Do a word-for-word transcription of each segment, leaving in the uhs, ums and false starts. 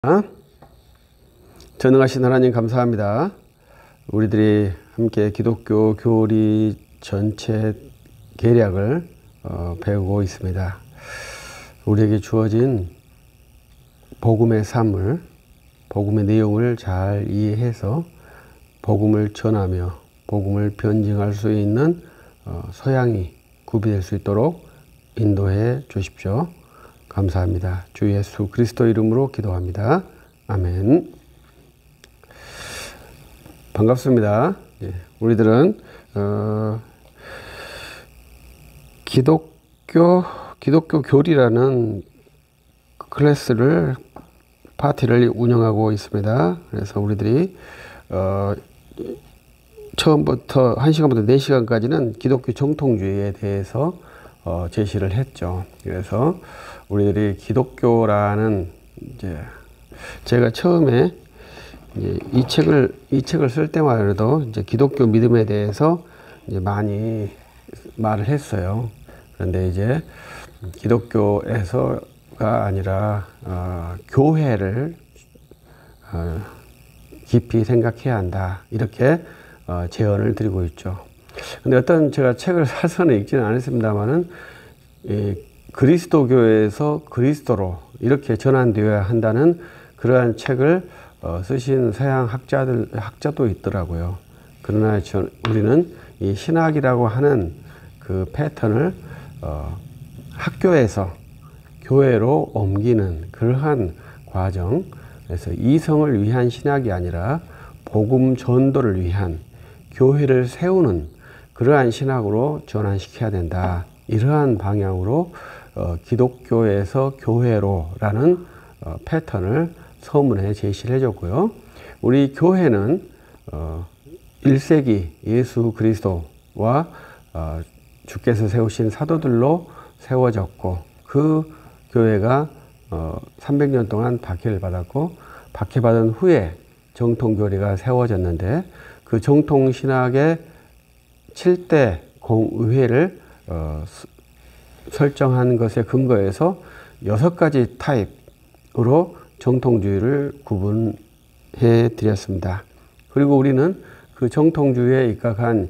전능하신 하나님 감사합니다. 우리들이 함께 기독교 교리 전체 계략을 어, 배우고 있습니다. 우리에게 주어진 복음의 삶을, 복음의 내용을 잘 이해해서 복음을 전하며 복음을 변증할 수 있는 어, 소양이 구비될 수 있도록 인도해 주십시오. 감사합니다. 주 예수 그리스도 이름으로 기도합니다. 아멘. 반갑습니다. 예, 우리들은 어, 기독교 기독교 교리라는 클래스를 파티를 운영하고 있습니다. 그래서 우리들이 어, 처음부터 한 시간부터 네 시간까지는 기독교 정통주의에 대해서 어, 제시를 했죠. 그래서 우리들이 기독교라는 이제 제가 처음에 이제 이 책을 이 책을 쓸 때마다도 이제 기독교 믿음에 대해서 이제 많이 말을 했어요. 그런데 이제 기독교에서가 아니라 어, 교회를 어, 깊이 생각해야 한다 이렇게 어, 제언을 드리고 있죠. 근데 어떤 제가 책을 사서는 읽지는 않았습니다만은 이 그리스도교에서 그리스도로 이렇게 전환되어야 한다는 그러한 책을 어, 쓰신 서양 학자들 학자도 있더라고요. 그러나 저, 우리는 이 신학이라고 하는 그 패턴을 어, 학교에서 교회로 옮기는 그러한 과정, 그래서 이성을 위한 신학이 아니라 복음 전도를 위한 교회를 세우는 그러한 신학으로 전환시켜야 된다. 이러한 방향으로 어, 기독교에서 교회로라는 어, 패턴을 서문에 제시를 해줬고요. 우리 교회는 어, 일 세기 예수 그리스도와 어, 주께서 세우신 사도들로 세워졌고 그 교회가 어, 삼백 년 동안 박해를 받았고 박해받은 후에 정통교리가 세워졌는데 그 정통신학의 칠 대 공의회를 어, 설정한 것에 근거해서 여섯 가지 타입으로 정통주의를 구분해 드렸습니다. 그리고 우리는 그 정통주의에 입각한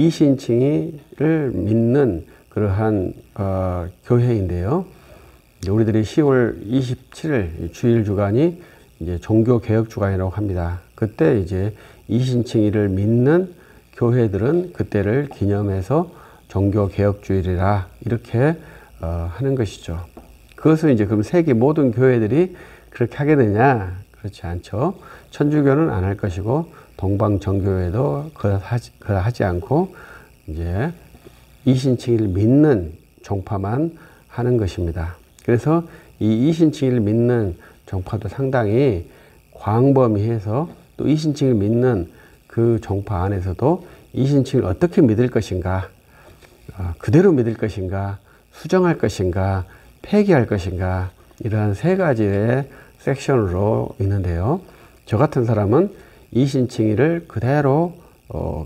이신칭의를 믿는 그러한 어, 교회인데요. 우리들이 시월 이십칠일 주일 주간이 이제 종교 개혁 주간이라고 합니다. 그때 이제 이신칭의를 믿는 교회들은 그때를 기념해서 종교개혁주일이라 이렇게 어, 하는 것이죠. 그것은 이제 그럼 세계 모든 교회들이 그렇게 하게 되냐? 그렇지 않죠. 천주교는 안 할 것이고 동방정교회도 그러하지, 그러하지 않고 이제 이신칭의를 믿는 종파만 하는 것입니다. 그래서 이 이신칭의를 믿는 종파도 상당히 광범위해서 또 이신칭의를 믿는 그 종파 안에서도 이신칭을 어떻게 믿을 것인가, 어, 그대로 믿을 것인가, 수정할 것인가, 폐기할 것인가, 이러한 세 가지의 섹션으로 있는데요. 저 같은 사람은 이신칭의를 그대로 어,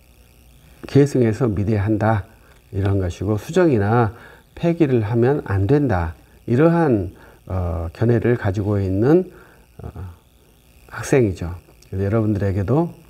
계승해서 믿어야 한다 이런 것이고 수정이나 폐기를 하면 안 된다 이러한 어, 견해를 가지고 있는 어, 학생이죠. 그래서 여러분들에게도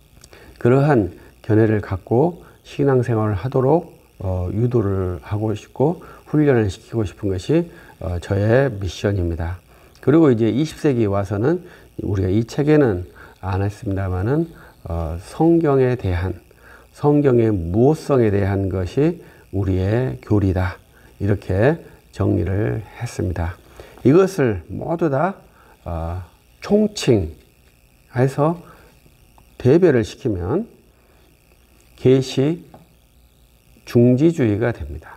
그러한 견해를 갖고 신앙생활을 하도록 어, 유도를 하고 싶고 훈련을 시키고 싶은 것이 어, 저의 미션입니다. 그리고 이제 이십 세기에 와서는 우리가 이 책에는 안 했습니다만은 어, 성경에 대한 성경의 무엇성에 대한 것이 우리의 교리다 이렇게 정리를 했습니다. 이것을 모두 다 어, 총칭해서 대별을 시키면 계시 중지주의가 됩니다.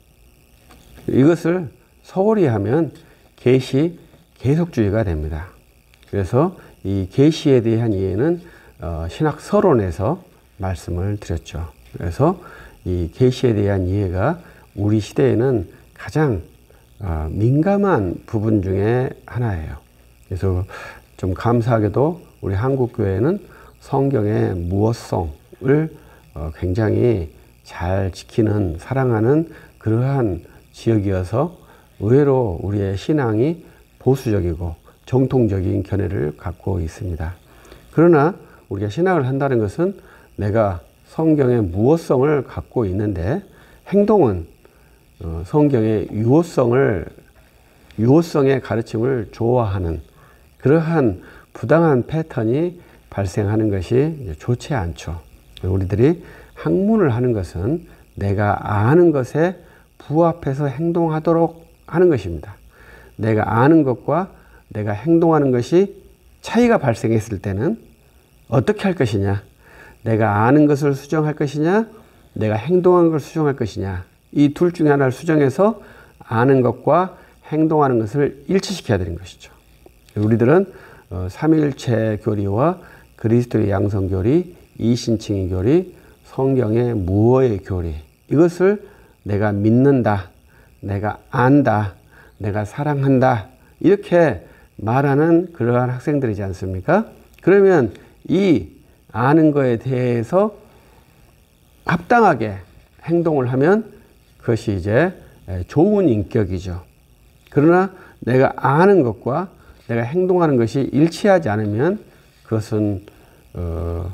이것을 소홀히 하면 계시 계속주의가 됩니다. 그래서 이 계시에 대한 이해는 어, 신학 서론에서 말씀을 드렸죠. 그래서 이 계시에 대한 이해가 우리 시대에는 가장 어, 민감한 부분 중에 하나예요. 그래서 좀 감사하게도 우리 한국 교회는 성경의 무엇성을 어, 굉장히 잘 지키는 사랑하는 그러한 지역이어서 의외로 우리의 신앙이 보수적이고 정통적인 견해를 갖고 있습니다. 그러나 우리가 신학을 한다는 것은 내가 성경의 무호성을 갖고 있는데 행동은 성경의 유호성을, 유호성의 가르침을 좋아하는 그러한 부당한 패턴이 발생하는 것이 좋지 않죠. 우리들이 학문을 하는 것은 내가 아는 것에 부합해서 행동하도록 하는 것입니다. 내가 아는 것과 내가 행동하는 것이 차이가 발생했을 때는 어떻게 할 것이냐, 내가 아는 것을 수정할 것이냐, 내가 행동한 걸 수정할 것이냐, 이 둘 중에 하나를 수정해서 아는 것과 행동하는 것을 일치시켜야 되는 것이죠. 우리들은 삼위일체 교리와 그리스도의 양성교리, 이신칭의 교리, 성경의 무어의 교리, 이것을 내가 믿는다, 내가 안다, 내가 사랑한다, 이렇게 말하는 그러한 학생들이지 않습니까? 그러면 이 아는 거에 대해서 합당하게 행동을 하면 그것이 이제 좋은 인격이죠. 그러나 내가 아는 것과 내가 행동하는 것이 일치하지 않으면 그것은 어,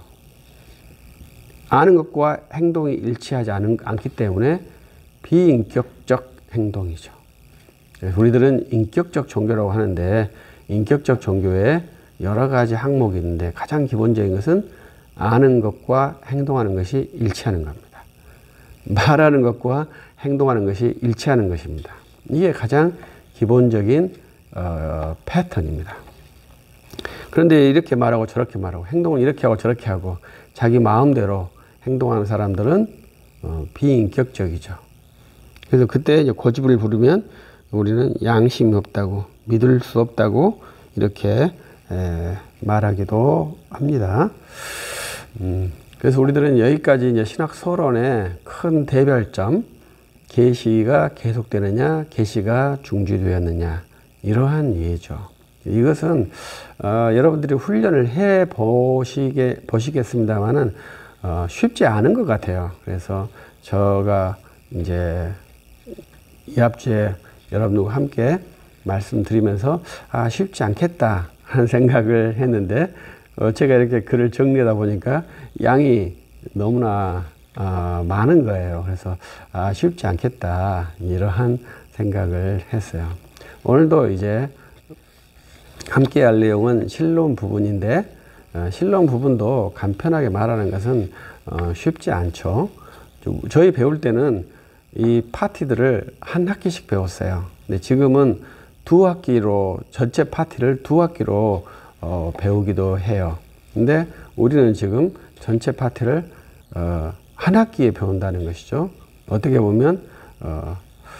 아는 것과 행동이 일치하지 않은, 않기 때문에 비인격적 행동이죠. 우리들은 인격적 종교라고 하는데 인격적 종교에 여러 가지 항목이 있는데 가장 기본적인 것은 아는 것과 행동하는 것이 일치하는 겁니다. 말하는 것과 행동하는 것이 일치하는 것입니다. 이게 가장 기본적인 어, 패턴입니다. 그런데 이렇게 말하고 저렇게 말하고 행동을 이렇게 하고 저렇게 하고 자기 마음대로 행동하는 사람들은 어, 비인격적이죠. 그래서 그때 이제 고집을 부리면 우리는 양심이 없다고, 믿을 수 없다고 이렇게 에, 말하기도 합니다. 음, 그래서 우리들은 여기까지 이제 신학 서론의 큰 대별점, 계시가 계속되느냐, 계시가 중지되었느냐, 이러한 이해죠. 이것은 어, 여러분들이 훈련을 해 보시게 보시겠습니다만은 어, 쉽지 않은 것 같아요. 그래서 제가 이제 이 앞주에 여러분들과 함께 말씀드리면서 아 쉽지 않겠다 하는 생각을 했는데 어, 제가 이렇게 글을 정리하다 보니까 양이 너무나 어, 많은 거예요. 그래서 아 쉽지 않겠다 이러한 생각을 했어요. 오늘도 이제 함께 할 내용은 신론 부분인데 어, 신론 부분도 간편하게 말하는 것은 어, 쉽지 않죠. 저희 배울 때는 이 파티들을 한 학기씩 배웠어요. 근데 지금은 두 학기로 전체 파티를 두 학기로 어, 배우기도 해요. 근데 우리는 지금 전체 파티를 어, 한 학기에 배운다는 것이죠. 어떻게 보면 어,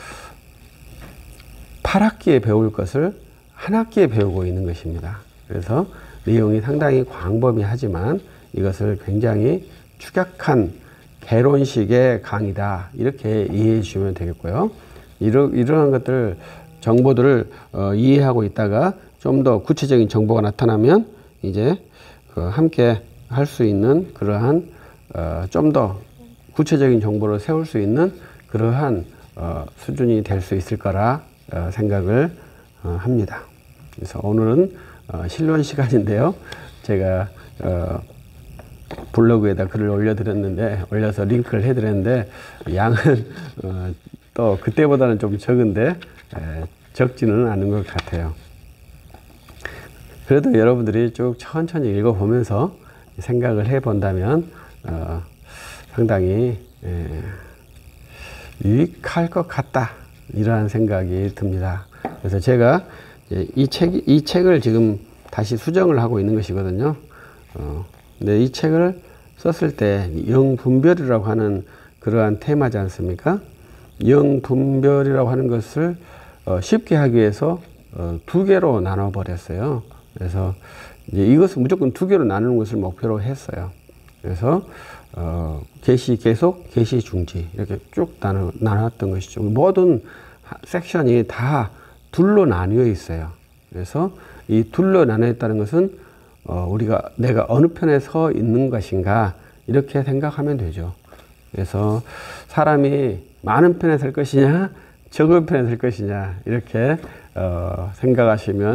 팔 학기에 배울 것을 한 학기에 배우고 있는 것입니다. 그래서 내용이 상당히 광범위하지만 이것을 굉장히 축약한 개론식의 강의다 이렇게 이해해 주시면 되겠고요. 이러, 이러한 것들 정보들을 어, 이해하고 있다가 좀 더 구체적인 정보가 나타나면 이제 그 함께 할 수 있는 그러한 어, 좀 더 구체적인 정보를 세울 수 있는 그러한 어, 수준이 될 수 있을 거라 어, 생각을 어, 합니다. 그래서 오늘은 어, 신론 시간인데요. 제가 어, 블로그에다 글을 올려드렸는데 올려서 링크를 해드렸는데 양은 어, 또 그때보다는 좀 적은데 에, 적지는 않은 것 같아요. 그래도 여러분들이 쭉 천천히 읽어보면서 생각을 해본다면 어, 상당히 에, 유익할 것 같다 이러한 생각이 듭니다. 그래서 제가 이 책, 이 책을 지금 다시 수정을 하고 있는 것이거든요. 어, 근데 이 책을 썼을 때 영분별이라고 하는 그러한 테마지 않습니까? 영분별이라고 하는 것을 어, 쉽게 하기 위해서 어, 두 개로 나눠버렸어요. 그래서 이제 이것을 무조건 두 개로 나누는 것을 목표로 했어요. 그래서 어, 계시 계속, 계시 중지 이렇게 쭉 나눠, 나눴던 것이죠. 모든 섹션이 다 둘로 나뉘어 있어요. 그래서 이 둘로 나뉘어 있다는 것은 어, 우리가 내가 어느 편에 서 있는 것인가 이렇게 생각하면 되죠. 그래서 사람이 많은 편에 설 것이냐 적은 편에 설 것이냐 이렇게 어, 생각하시면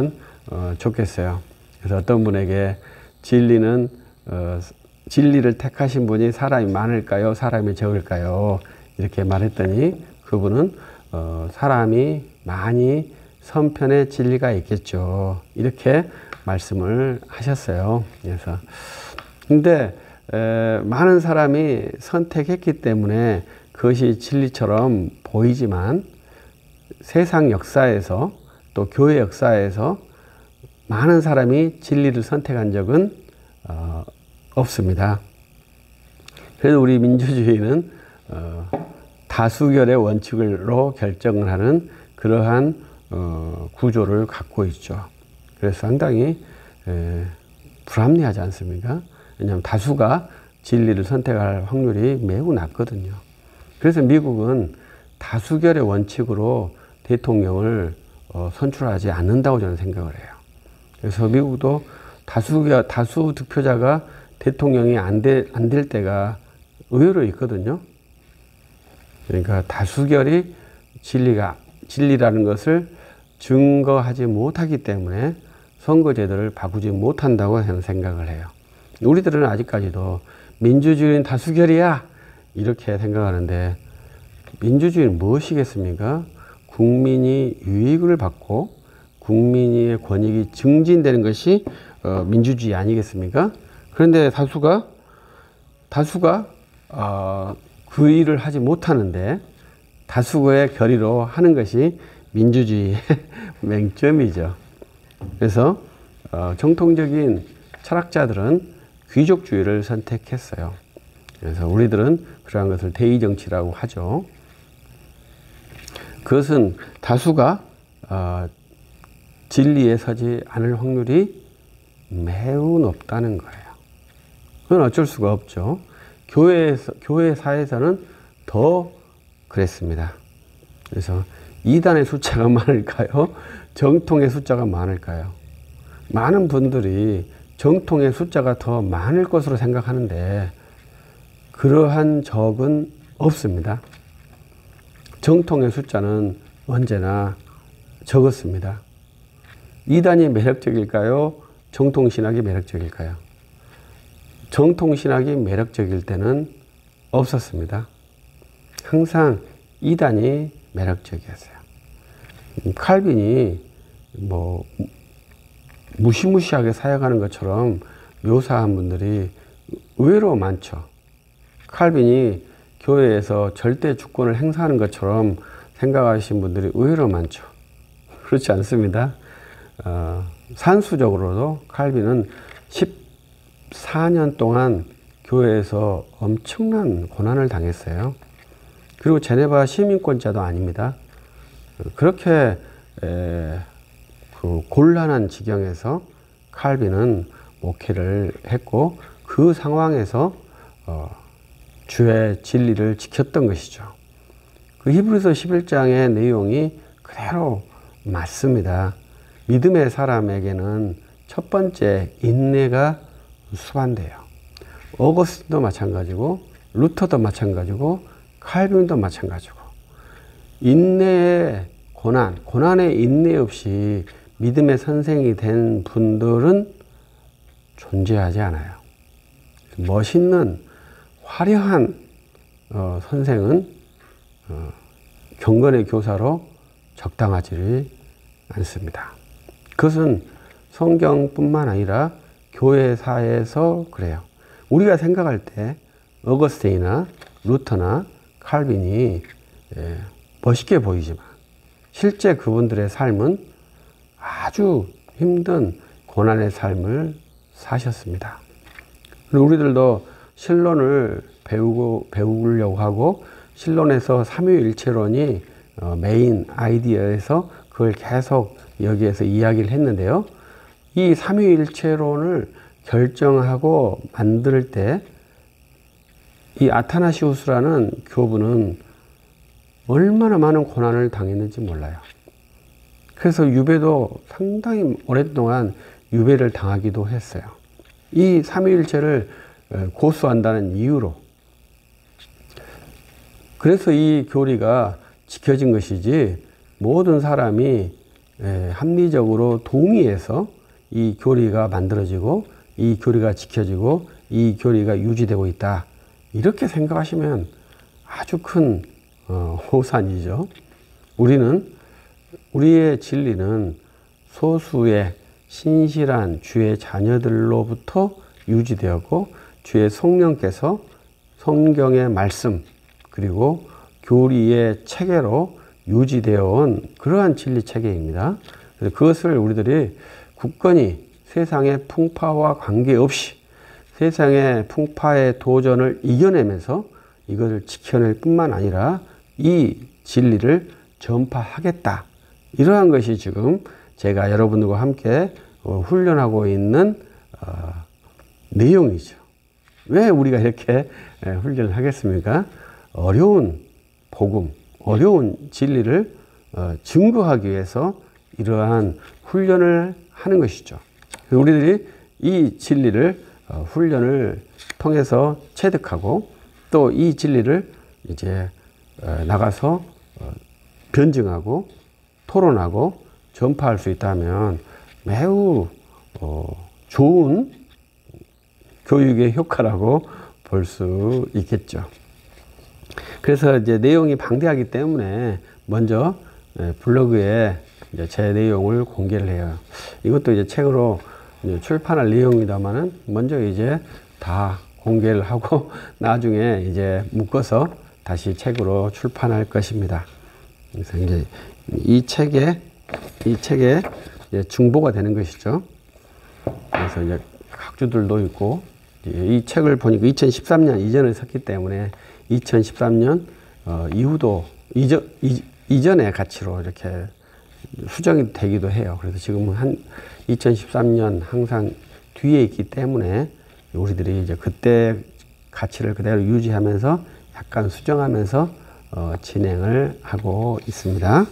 어, 좋겠어요. 그래서 어떤 분에게 진리는 어, 진리를 택하신 분이 사람이 많을까요? 사람이 적을까요? 이렇게 말했더니 그분은 어, 사람이 많이 선편에 진리가 있겠죠. 이렇게 말씀을 하셨어요. 그래서 근데 에, 많은 사람이 선택했기 때문에 그것이 진리처럼 보이지만 세상 역사에서 또 교회 역사에서 많은 사람이 진리를 선택한 적은 어, 없습니다. 그래서 우리 민주주의는 어, 다수결의 원칙으로 결정을 하는 그러한 어, 구조를 갖고 있죠. 그래서 상당히 에, 불합리하지 않습니까? 왜냐하면 다수가 진리를 선택할 확률이 매우 낮거든요. 그래서 미국은 다수결의 원칙으로 대통령을 어, 선출하지 않는다고 저는 생각을 해요. 그래서 미국도 다수결, 다수 득표자가 대통령이 안 될, 안 될 때가 의외로 있거든요. 그러니까 다수결이 진리가, 진리라는 것을 증거하지 못하기 때문에 선거제도를 바꾸지 못한다고 저는 생각을 해요. 우리들은 아직까지도 민주주의는 다수결이야 이렇게 생각하는데 민주주의는 무엇이겠습니까? 국민이 유익을 받고 국민의 권익이 증진되는 것이 민주주의 아니겠습니까? 그런데 다수가 다수가 그 일을 하지 못하는데 다수의 결의로 하는 것이 민주주의의 맹점이죠. 그래서 정통적인 철학자들은 귀족주의를 선택했어요. 그래서 우리들은 그러한 것을 대의정치라고 하죠. 그것은 다수가 어, 진리에 서지 않을 확률이 매우 높다는 거예요. 그건 어쩔 수가 없죠. 교회에서, 교회사에서는 더 그랬습니다. 그래서 이단의 숫자가 많을까요? 정통의 숫자가 많을까요? 많은 분들이 정통의 숫자가 더 많을 것으로 생각하는데 그러한 적은 없습니다. 정통의 숫자는 언제나 적었습니다. 이단이 매력적일까요? 정통신학이 매력적일까요? 정통신학이 매력적일 때는 없었습니다. 항상 이단이 매력적이었어요. 칼빈이 뭐 무시무시하게 사역하는 것처럼 묘사한 분들이 의외로 많죠. 칼빈이 교회에서 절대 주권을 행사하는 것처럼 생각하시는 분들이 의외로 많죠. 그렇지 않습니다. 어, 산수적으로도 칼빈은 십사 년 동안 교회에서 엄청난 고난을 당했어요. 그리고 제네바 시민권자도 아닙니다. 그렇게 에, 그 곤란한 지경에서 칼빈은 목회를 했고 그 상황에서 어, 주의 진리를 지켰던 것이죠. 그 히브리서 십일 장의 내용이 그대로 맞습니다. 믿음의 사람에게는 첫 번째 인내가 수반돼요. 어거스틴도 마찬가지고 루터도 마찬가지고 칼빈도 마찬가지고 인내의 고난, 고난의 인내 없이 믿음의 선생이 된 분들은 존재하지 않아요. 멋있는 화려한 어, 선생은 어, 경건의 교사로 적당하지 않습니다. 그것은 성경뿐만 아니라 교회사에서 그래요. 우리가 생각할 때 어거스틴이나 루터나 칼빈이 예, 멋있게 보이지만 실제 그분들의 삶은 아주 힘든 고난의 삶을 사셨습니다. 우리들도 신론을 배우고 배우려고 하고 신론에서 삼위일체론이 메인 아이디어에서 그걸 계속 여기에서 이야기를 했는데요. 이 삼위일체론을 결정하고 만들 때 이 아타나시우스라는 교부는 얼마나 많은 고난을 당했는지 몰라요. 그래서 유배도 상당히 오랫동안 유배를 당하기도 했어요. 이 삼위일체를 고수한다는 이유로. 그래서 이 교리가 지켜진 것이지 모든 사람이 에, 합리적으로 동의해서 이 교리가 만들어지고 이 교리가 지켜지고 이 교리가 유지되고 있다. 이렇게 생각하시면 아주 큰 어, 호산이죠. 우리는 우리의 진리는 소수의 신실한 주의 자녀들로부터 유지되었고 주의 성령께서 성경의 말씀 그리고 교리의 체계로 유지되어 온 그러한 진리 체계입니다. 그래서 그것을 우리들이 굳건히 세상의 풍파와 관계없이 세상의 풍파의 도전을 이겨내면서 이것을 지켜낼 뿐만 아니라 이 진리를 전파하겠다. 이러한 것이 지금 제가 여러분들과 함께 훈련하고 있는 내용이죠. 왜 우리가 이렇게 훈련을 하겠습니까? 어려운 복음, 어려운 진리를 증거하기 위해서 이러한 훈련을 하는 것이죠. 우리들이 이 진리를 훈련을 통해서 체득하고 또 이 진리를 이제 나가서 변증하고 토론하고 전파할 수 있다면 매우 좋은 교육의 효과라고 볼 수 있겠죠. 그래서 이제 내용이 방대하기 때문에 먼저 블로그에 이제 제 내용을 공개를 해요. 이것도 이제 책으로 이제 출판할 내용입니다만은 먼저 이제 다 공개를 하고 나중에 이제 묶어서 다시 책으로 출판할 것입니다. 그래서 이제 이 책에 이 책에 이제 중보가 되는 것이죠. 그래서 이제 학주들도 있고 이 책을 보니까 이천십삼 년 이전에 썼기 때문에 이천십삼 년 어, 이후도 이전 이, 이전의 가치로 이렇게 수정이 되기도 해요. 그래서 지금은 한 이천십삼 년 항상 뒤에 있기 때문에 우리들이 이제 그때 가치를 그대로 유지하면서 약간 수정하면서 어, 진행을 하고 있습니다.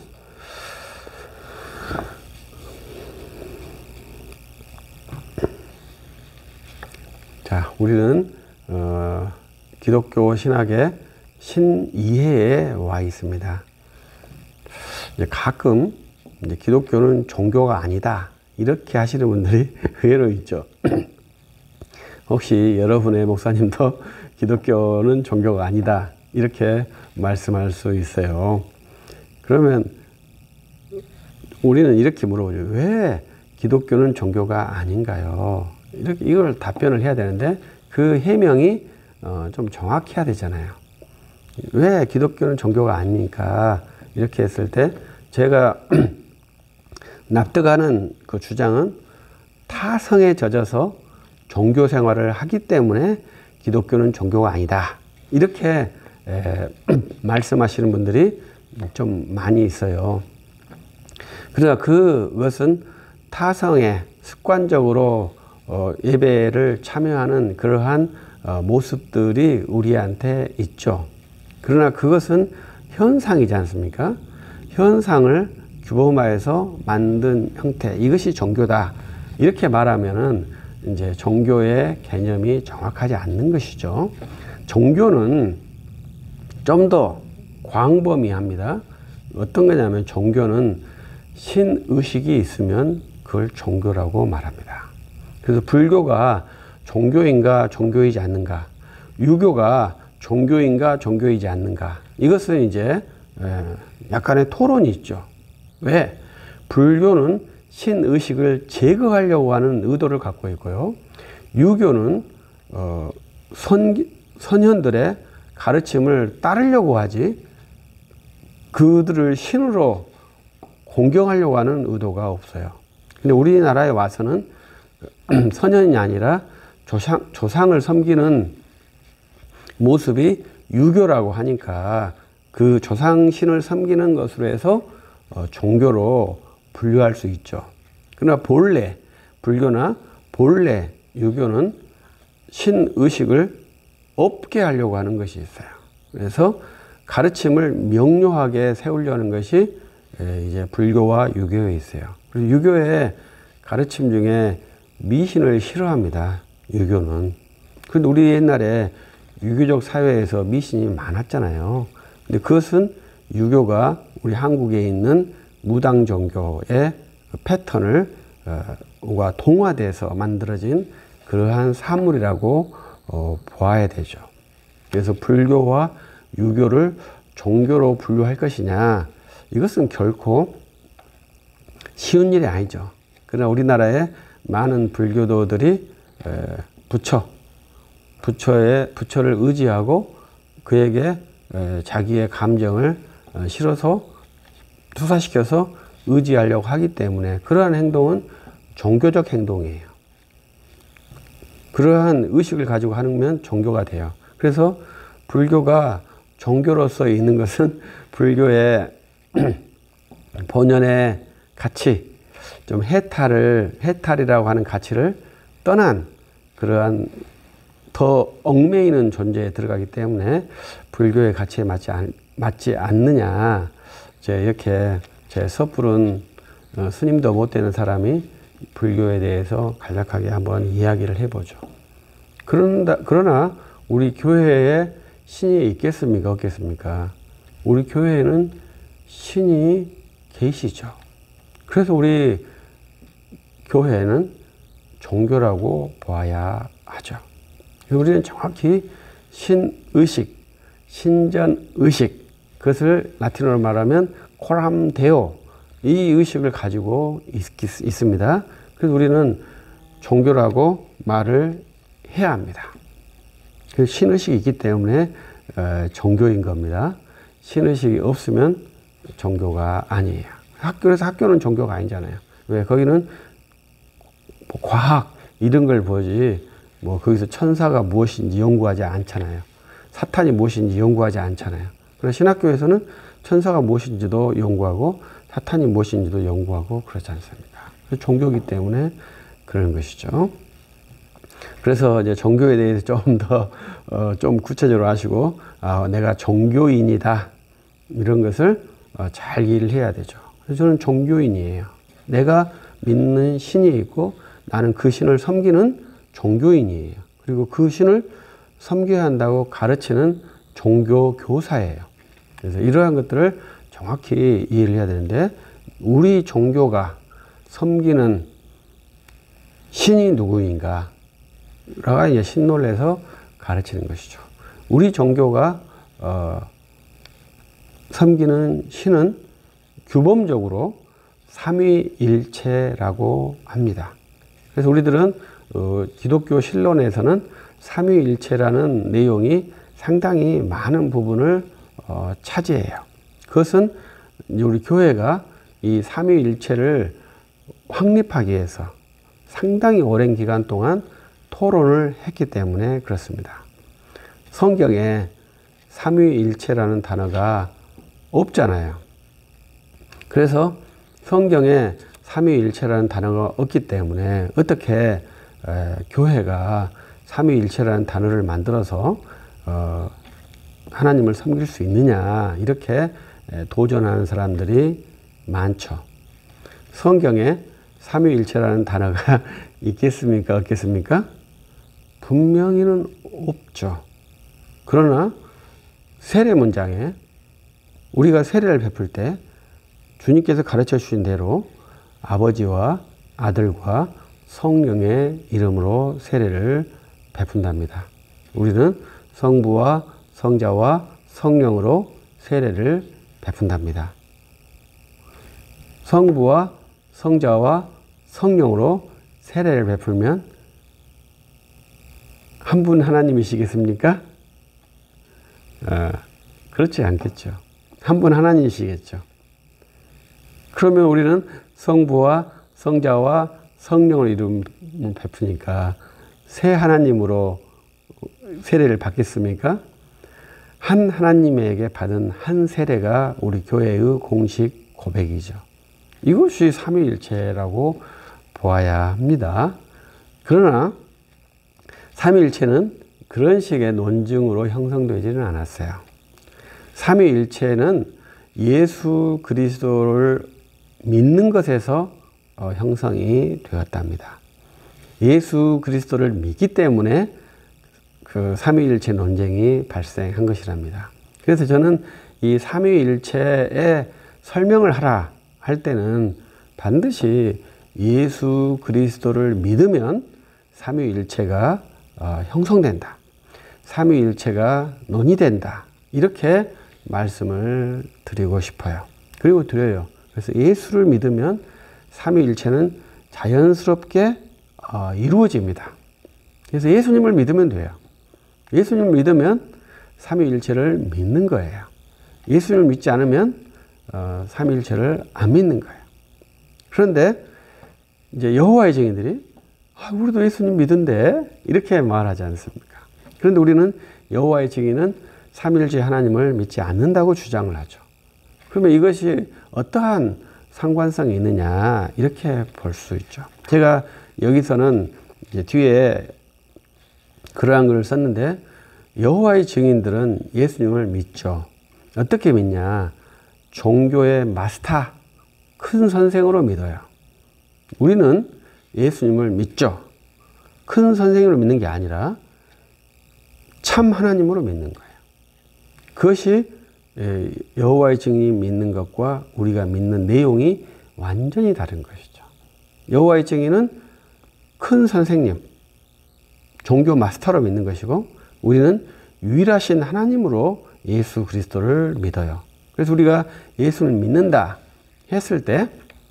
자, 우리는 어, 기독교 신학의 신이해에 와 있습니다. 이제 가끔 이제 기독교는 종교가 아니다 이렇게 하시는 분들이 의외로 있죠. 혹시 여러분의 목사님도 기독교는 종교가 아니다 이렇게 말씀할 수 있어요. 그러면 우리는 이렇게 물어보죠. 왜 기독교는 종교가 아닌가요? 이렇게 이걸 답변을 해야 되는데 그 해명이 어, 좀 정확해야 되잖아요. 왜 기독교는 종교가 아닙니까? 이렇게 했을 때 제가 납득하는 그 주장은 타성에 젖어서 종교 생활을 하기 때문에 기독교는 종교가 아니다. 이렇게 에, 말씀하시는 분들이 좀 많이 있어요. 그러나 그것은 타성에 습관적으로 어, 예배를 참여하는 그러한 어, 모습들이 우리한테 있죠. 그러나 그것은 현상이지 않습니까? 현상을 규범화해서 만든 형태, 이것이 종교다. 이렇게 말하면은 이제 종교의 개념이 정확하지 않는 것이죠. 종교는 좀 더 광범위합니다. 어떤 거냐면 종교는 신의식이 있으면 그걸 종교라고 말합니다. 그래서 불교가 종교인가 종교이지 않는가, 유교가 종교인가 종교이지 않는가, 이것은 이제 약간의 토론이 있죠. 왜? 불교는 신의식을 제거하려고 하는 의도를 갖고 있고요. 유교는 어, 선, 선현들의 가르침을 따르려고 하지 그들을 신으로 공경하려고 하는 의도가 없어요. 근데 우리나라에 와서는 선현이 아니라 조상, 조상을 섬기는 모습이 유교라고 하니까 그 조상신을 섬기는 것으로 해서 어, 종교로 분류할 수 있죠. 그러나 본래 불교나 본래 유교는 신의식을 없게 하려고 하는 것이 있어요. 그래서 가르침을 명료하게 세우려는 것이 이제 불교와 유교에 있어요. 그래서 유교의 가르침 중에 미신을 싫어합니다. 유교는. 근데 우리 옛날에 유교적 사회에서 미신이 많았잖아요. 근데 그것은 유교가 우리 한국에 있는 무당 종교의 패턴을 과 동화돼서 만들어진 그러한 산물이라고 어, 보아야 되죠. 그래서 불교와 유교를 종교로 분류할 것이냐, 이것은 결코 쉬운 일이 아니죠. 그러나 우리나라의 많은 불교도들이 부처, 부처의, 부처를 의지하고 그에게 자기의 감정을 실어서 투사시켜서 의지하려고 하기 때문에 그러한 행동은 종교적 행동이에요. 그러한 의식을 가지고 하면 종교가 돼요. 그래서 불교가 종교로서 있는 것은 불교의 본연의 가치, 좀 해탈을, 해탈이라고 하는 가치를 떠난 그러한 더 얽매이는 존재에 들어가기 때문에 불교의 가치에 맞지, 않, 맞지 않느냐. 이제 이렇게 제 섣부른 스님도 못 되는 사람이 불교에 대해서 간략하게 한번 이야기를 해보죠. 그런다, 그러나 우리 교회에 신이 있겠습니까? 없겠습니까? 우리 교회에는 신이 계시죠. 그래서 우리 교회는 종교라고 봐야 하죠. 우리는 정확히 신의식, 신전의식, 그것을 라틴어로 말하면 코람 데오, 이 의식을 가지고 있, 있습니다. 그래서 우리는 종교라고 말을 해야 합니다. 신의식이 있기 때문에 어, 종교인 겁니다. 신의식이 없으면 종교가 아니에요. 학교에서 학교는 종교가 아니잖아요. 왜? 거기는 뭐 과학 이런 걸 보지 뭐 거기서 천사가 무엇인지 연구하지 않잖아요. 사탄이 무엇인지 연구하지 않잖아요. 그러나 신학교에서는 천사가 무엇인지도 연구하고 사탄이 무엇인지도 연구하고 그렇지 않습니까? 종교이기 때문에 그런 것이죠. 그래서 이제 종교에 대해서 좀 더, 어, 좀 구체적으로 하시고, 아, 내가 종교인이다. 이런 것을 어, 잘 이해를 해야 되죠. 그래서 저는 종교인이에요. 내가 믿는 신이 있고 나는 그 신을 섬기는 종교인이에요. 그리고 그 신을 섬겨야 한다고 가르치는 종교 교사예요. 그래서 이러한 것들을 정확히 이해를 해야 되는데, 우리 종교가 섬기는 신이 누구인가? 라가 이제 신론에서 가르치는 것이죠. 우리 종교가, 어, 섬기는 신은 규범적으로 삼위일체라고 합니다. 그래서 우리들은, 어, 기독교 신론에서는 삼위일체라는 내용이 상당히 많은 부분을 어, 차지해요. 그것은 우리 교회가 이 삼위일체를 확립하기 위해서 상당히 오랜 기간 동안 토론을 했기 때문에 그렇습니다. 성경에 삼위일체라는 단어가 없잖아요. 그래서 성경에 삼위일체라는 단어가 없기 때문에 어떻게 에, 교회가 삼위일체라는 단어를 만들어서 어, 하나님을 섬길 수 있느냐, 이렇게 도전하는 사람들이 많죠. 성경에 삼위일체라는 단어가 있겠습니까? 없겠습니까? 분명히는 없죠. 그러나 세례 문장에 우리가 세례를 베풀 때 주님께서 가르쳐 주신 대로 아버지와 아들과 성령의 이름으로 세례를 베푼답니다. 우리는 성부와 성자와 성령으로 세례를 베푼답니다. 성부와 성자와 성령으로 세례를 베풀면 한 분 하나님이시겠습니까? 어, 그렇지 않겠죠. 한 분 하나님이시겠죠. 그러면 우리는 성부와 성자와 성령을 이름을 베푸니까 새 하나님으로 세례를 받겠습니까? 한 하나님에게 받은 한 세례가 우리 교회의 공식 고백이죠. 이것이 삼위일체라고 보아야 합니다. 그러나 삼위일체는 그런 식의 논증으로 형성되지는 않았어요. 삼위일체는 예수 그리스도를 믿는 것에서 형성이 되었답니다. 예수 그리스도를 믿기 때문에 그 삼위일체 논쟁이 발생한 것이랍니다. 그래서 저는 이 삼위일체의 설명을 하라 할 때는 반드시 예수 그리스도를 믿으면 삼위일체가 어, 형성된다. 삼위일체가 논의된다. 이렇게 말씀을 드리고 싶어요. 그리고 드려요. 그래서 예수를 믿으면 삼위일체는 자연스럽게 어, 이루어집니다. 그래서 예수님을 믿으면 돼요. 예수님을 믿으면 삼위일체를 믿는 거예요. 예수님을 믿지 않으면 어, 삼위일체를 안 믿는 거예요. 그런데 이제 여호와의 증인들이 아, 우리도 예수님 믿은데 이렇게 말하지 않습니까? 그런데 우리는 여호와의 증인은 삼위일체 하나님을 믿지 않는다고 주장을 하죠. 그러면 이것이 어떠한 상관성이 있느냐 이렇게 볼 수 있죠. 제가 여기서는 이제 뒤에 그러한 글을 썼는데 여호와의 증인들은 예수님을 믿죠. 어떻게 믿냐? 종교의 마스터, 큰 선생으로 믿어요. 우리는 예수님을 믿죠. 큰 선생님으로 믿는 게 아니라 참 하나님으로 믿는 거예요. 그것이 여호와의 증인이 믿는 것과 우리가 믿는 내용이 완전히 다른 것이죠. 여호와의 증인은 큰 선생님, 종교 마스터로 믿는 것이고 우리는 유일하신 하나님으로 예수 그리스도를 믿어요. 그래서 우리가 예수를 믿는다 했을 때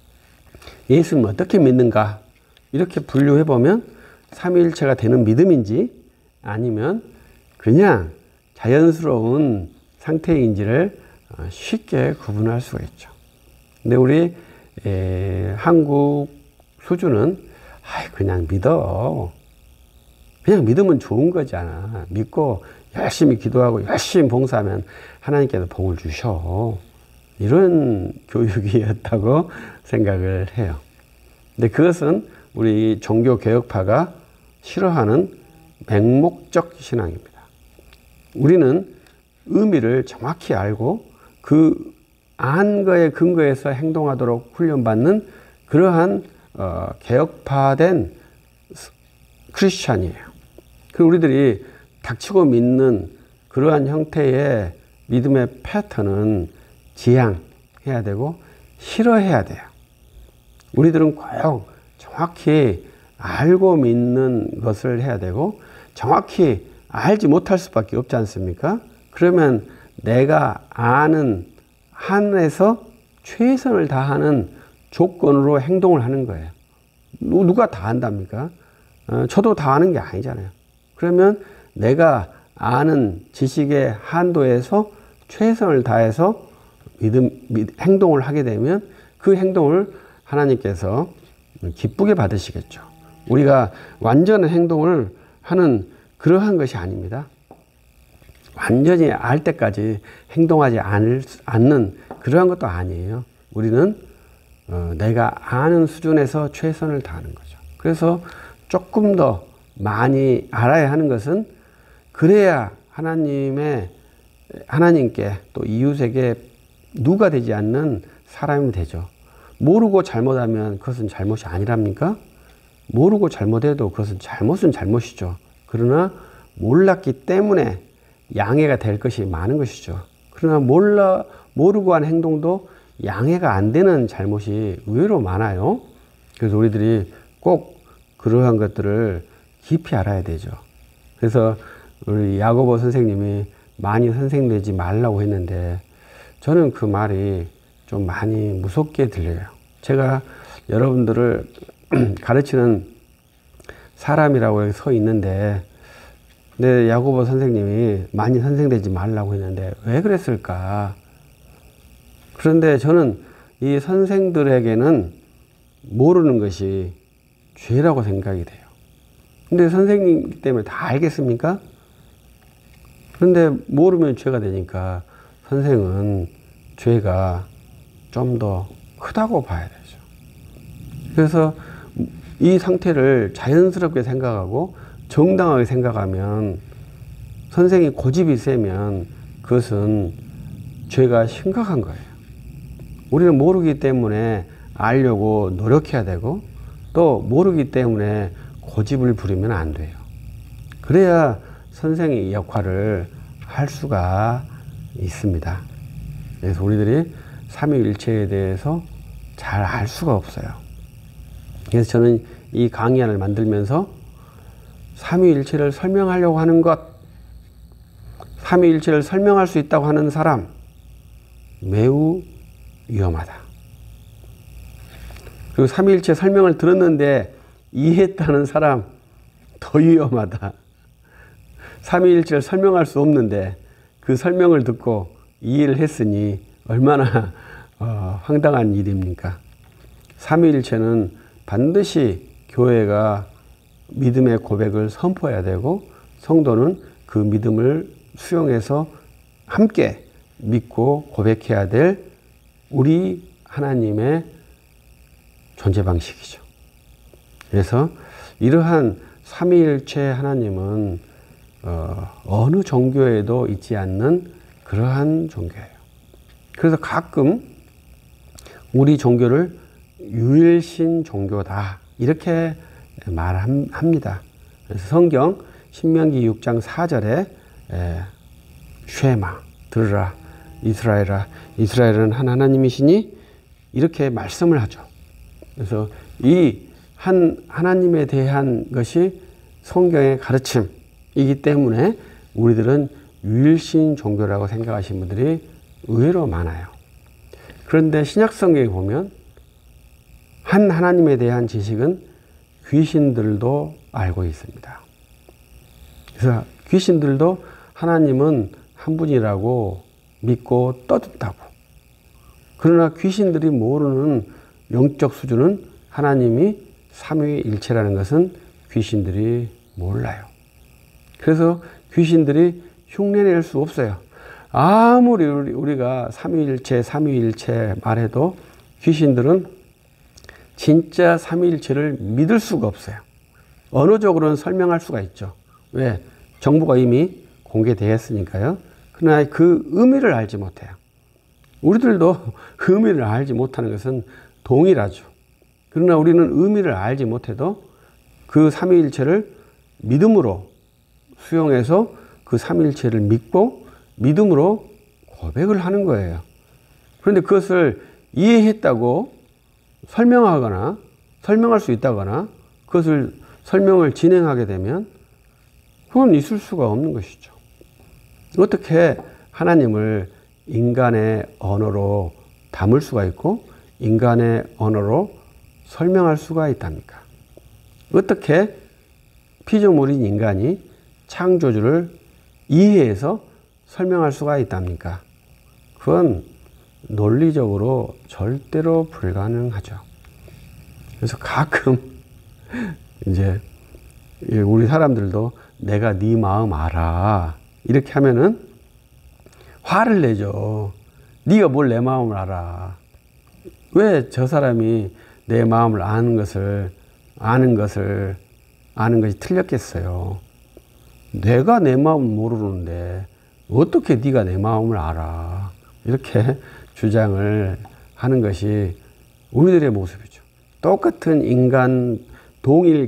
예수님을 어떻게 믿는가 이렇게 분류해 보면 삼위일체가 되는 믿음인지 아니면 그냥 자연스러운 상태인지를 쉽게 구분할 수가 있죠. 근데 우리 에, 한국 수준은 아이, 그냥 믿어. 그냥 믿으면 좋은 거잖아. 믿고 열심히 기도하고 열심히 봉사하면 하나님께서 복을 주셔. 이런 교육이었다고 생각을 해요. 근데 그것은 우리 종교개혁파가 싫어하는 맹목적 신앙입니다. 우리는 의미를 정확히 알고 그 안 거에 근거해서 행동하도록 훈련받는 그러한 어, 개혁파된 크리스찬이에요. 그 우리들이 닥치고 믿는 그러한 형태의 믿음의 패턴은 지향해야 되고 싫어해야 돼요. 우리들은 꼭 정확히 알고 믿는 것을 해야 되고 정확히 알지 못할 수밖에 없지 않습니까? 그러면 내가 아는 한에서 최선을 다하는 조건으로 행동을 하는 거예요. 누가 다 안답니까? 어, 저도 다 아는 게 아니잖아요. 그러면 내가 아는 지식의 한도에서 최선을 다해서 믿음, 행동을 하게 되면 그 행동을 하나님께서 기쁘게 받으시겠죠. 우리가 완전한 행동을 하는 그러한 것이 아닙니다. 완전히 알 때까지 행동하지 않을, 않는 그러한 것도 아니에요. 우리는 어, 내가 아는 수준에서 최선을 다하는 거죠. 그래서 조금 더 많이 알아야 하는 것은 그래야 하나님의, 하나님께 또 이웃에게 누가 되지 않는 사람이 되죠. 모르고 잘못하면 그것은 잘못이 아니랍니까? 모르고 잘못해도 그것은 잘못은 잘못이죠. 그러나 몰랐기 때문에 양해가 될 것이 많은 것이죠. 그러나 몰라, 모르고 한 행동도 양해가 안 되는 잘못이 의외로 많아요. 그래서 우리들이 꼭 그러한 것들을 깊이 알아야 되죠. 그래서 우리 야고보 선생님이 많이 선생 되지 말라고 했는데 저는 그 말이 좀 많이 무섭게 들려요. 제가 여러분들을 가르치는 사람이라고 여기 서 있는데 근데 야고보 선생님이 많이 선생되지 말라고 했는데 왜 그랬을까? 그런데 저는 이 선생들에게는 모르는 것이 죄라고 생각이 돼요. 근데 선생님 때문에 다 알겠습니까? 그런데 모르면 죄가 되니까 선생은 죄가 좀 더 크다고 봐야 되죠. 그래서 이 상태를 자연스럽게 생각하고 정당하게 생각하면 선생이 고집이 세면 그것은 죄가 심각한 거예요. 우리는 모르기 때문에 알려고 노력해야 되고 또 모르기 때문에 고집을 부리면 안 돼요. 그래야 선생의 역할을 할 수가 있습니다. 그래서 우리들이 삼위일체에 대해서 잘 알 수가 없어요. 그래서 저는 이 강의안을 만들면서 삼위일체를 설명하려고 하는 것, 삼위일체를 설명할 수 있다고 하는 사람 매우 위험하다. 그리고 삼위일체 설명을 들었는데 이해했다는 사람 더 위험하다. 삼위일체를 설명할 수 없는데 그 설명을 듣고 이해를 했으니 얼마나 어, 황당한 일입니까? 삼위일체는 반드시 교회가 믿음의 고백을 선포해야 되고 성도는 그 믿음을 수용해서 함께 믿고 고백해야 될 우리 하나님의 존재 방식이죠. 그래서 이러한 삼위일체 하나님은 어, 어느 종교에도 있지 않는 그러한 종교예요. 그래서 가끔 우리 종교를 유일신 종교다 이렇게 말합니다. 그래서 성경 신명기 육 장 사 절에 쉐마 들으라 이스라엘아 이스라엘은 한 하나님이시니 이렇게 말씀을 하죠. 그래서 이 한 하나님에 대한 것이 성경의 가르침이기 때문에 우리들은 유일신 종교라고 생각하시는 분들이 의외로 많아요. 그런데 신약 성경에 보면 한 하나님에 대한 지식은 귀신들도 알고 있습니다. 그래서 귀신들도 하나님은 한 분이라고 믿고 떠든다고. 그러나 귀신들이 모르는 영적 수준은 하나님이 삼위일체라는 것은 귀신들이 몰라요. 그래서 귀신들이 흉내낼 수 없어요. 아무리 우리가 삼위일체, 삼위일체 말해도 귀신들은 진짜 삼위일체를 믿을 수가 없어요. 언어적으로는 설명할 수가 있죠. 왜? 정보가 이미 공개되었으니까요. 그러나 그 의미를 알지 못해요. 우리들도 의미를 알지 못하는 것은 동일하죠. 그러나 우리는 의미를 알지 못해도 그 삼위일체를 믿음으로 수용해서 그 삼위일체를 믿고 믿음으로 고백을 하는 거예요. 그런데 그것을 이해했다고 설명하거나 설명할 수 있다거나 그것을 설명을 진행하게 되면 그건 있을 수가 없는 것이죠. 어떻게 하나님을 인간의 언어로 담을 수가 있고 인간의 언어로 설명할 수가 있답니까? 어떻게 피조물인 인간이 창조주를 이해해서 설명할 수가 있답니까? 그건 논리적으로 절대로 불가능하죠. 그래서 가끔 이제 우리 사람들도 내가 네 마음 알아 이렇게 하면은 화를 내죠. 네가 뭘 내 마음을 알아? 왜 저 사람이 내 마음을 아는 것을 아는 것을 아는 것이 틀렸겠어요. 내가 내 마음을 모르는데 어떻게 네가 내 마음을 알아? 이렇게 주장을 하는 것이 우리들의 모습이죠. 똑같은 인간 동일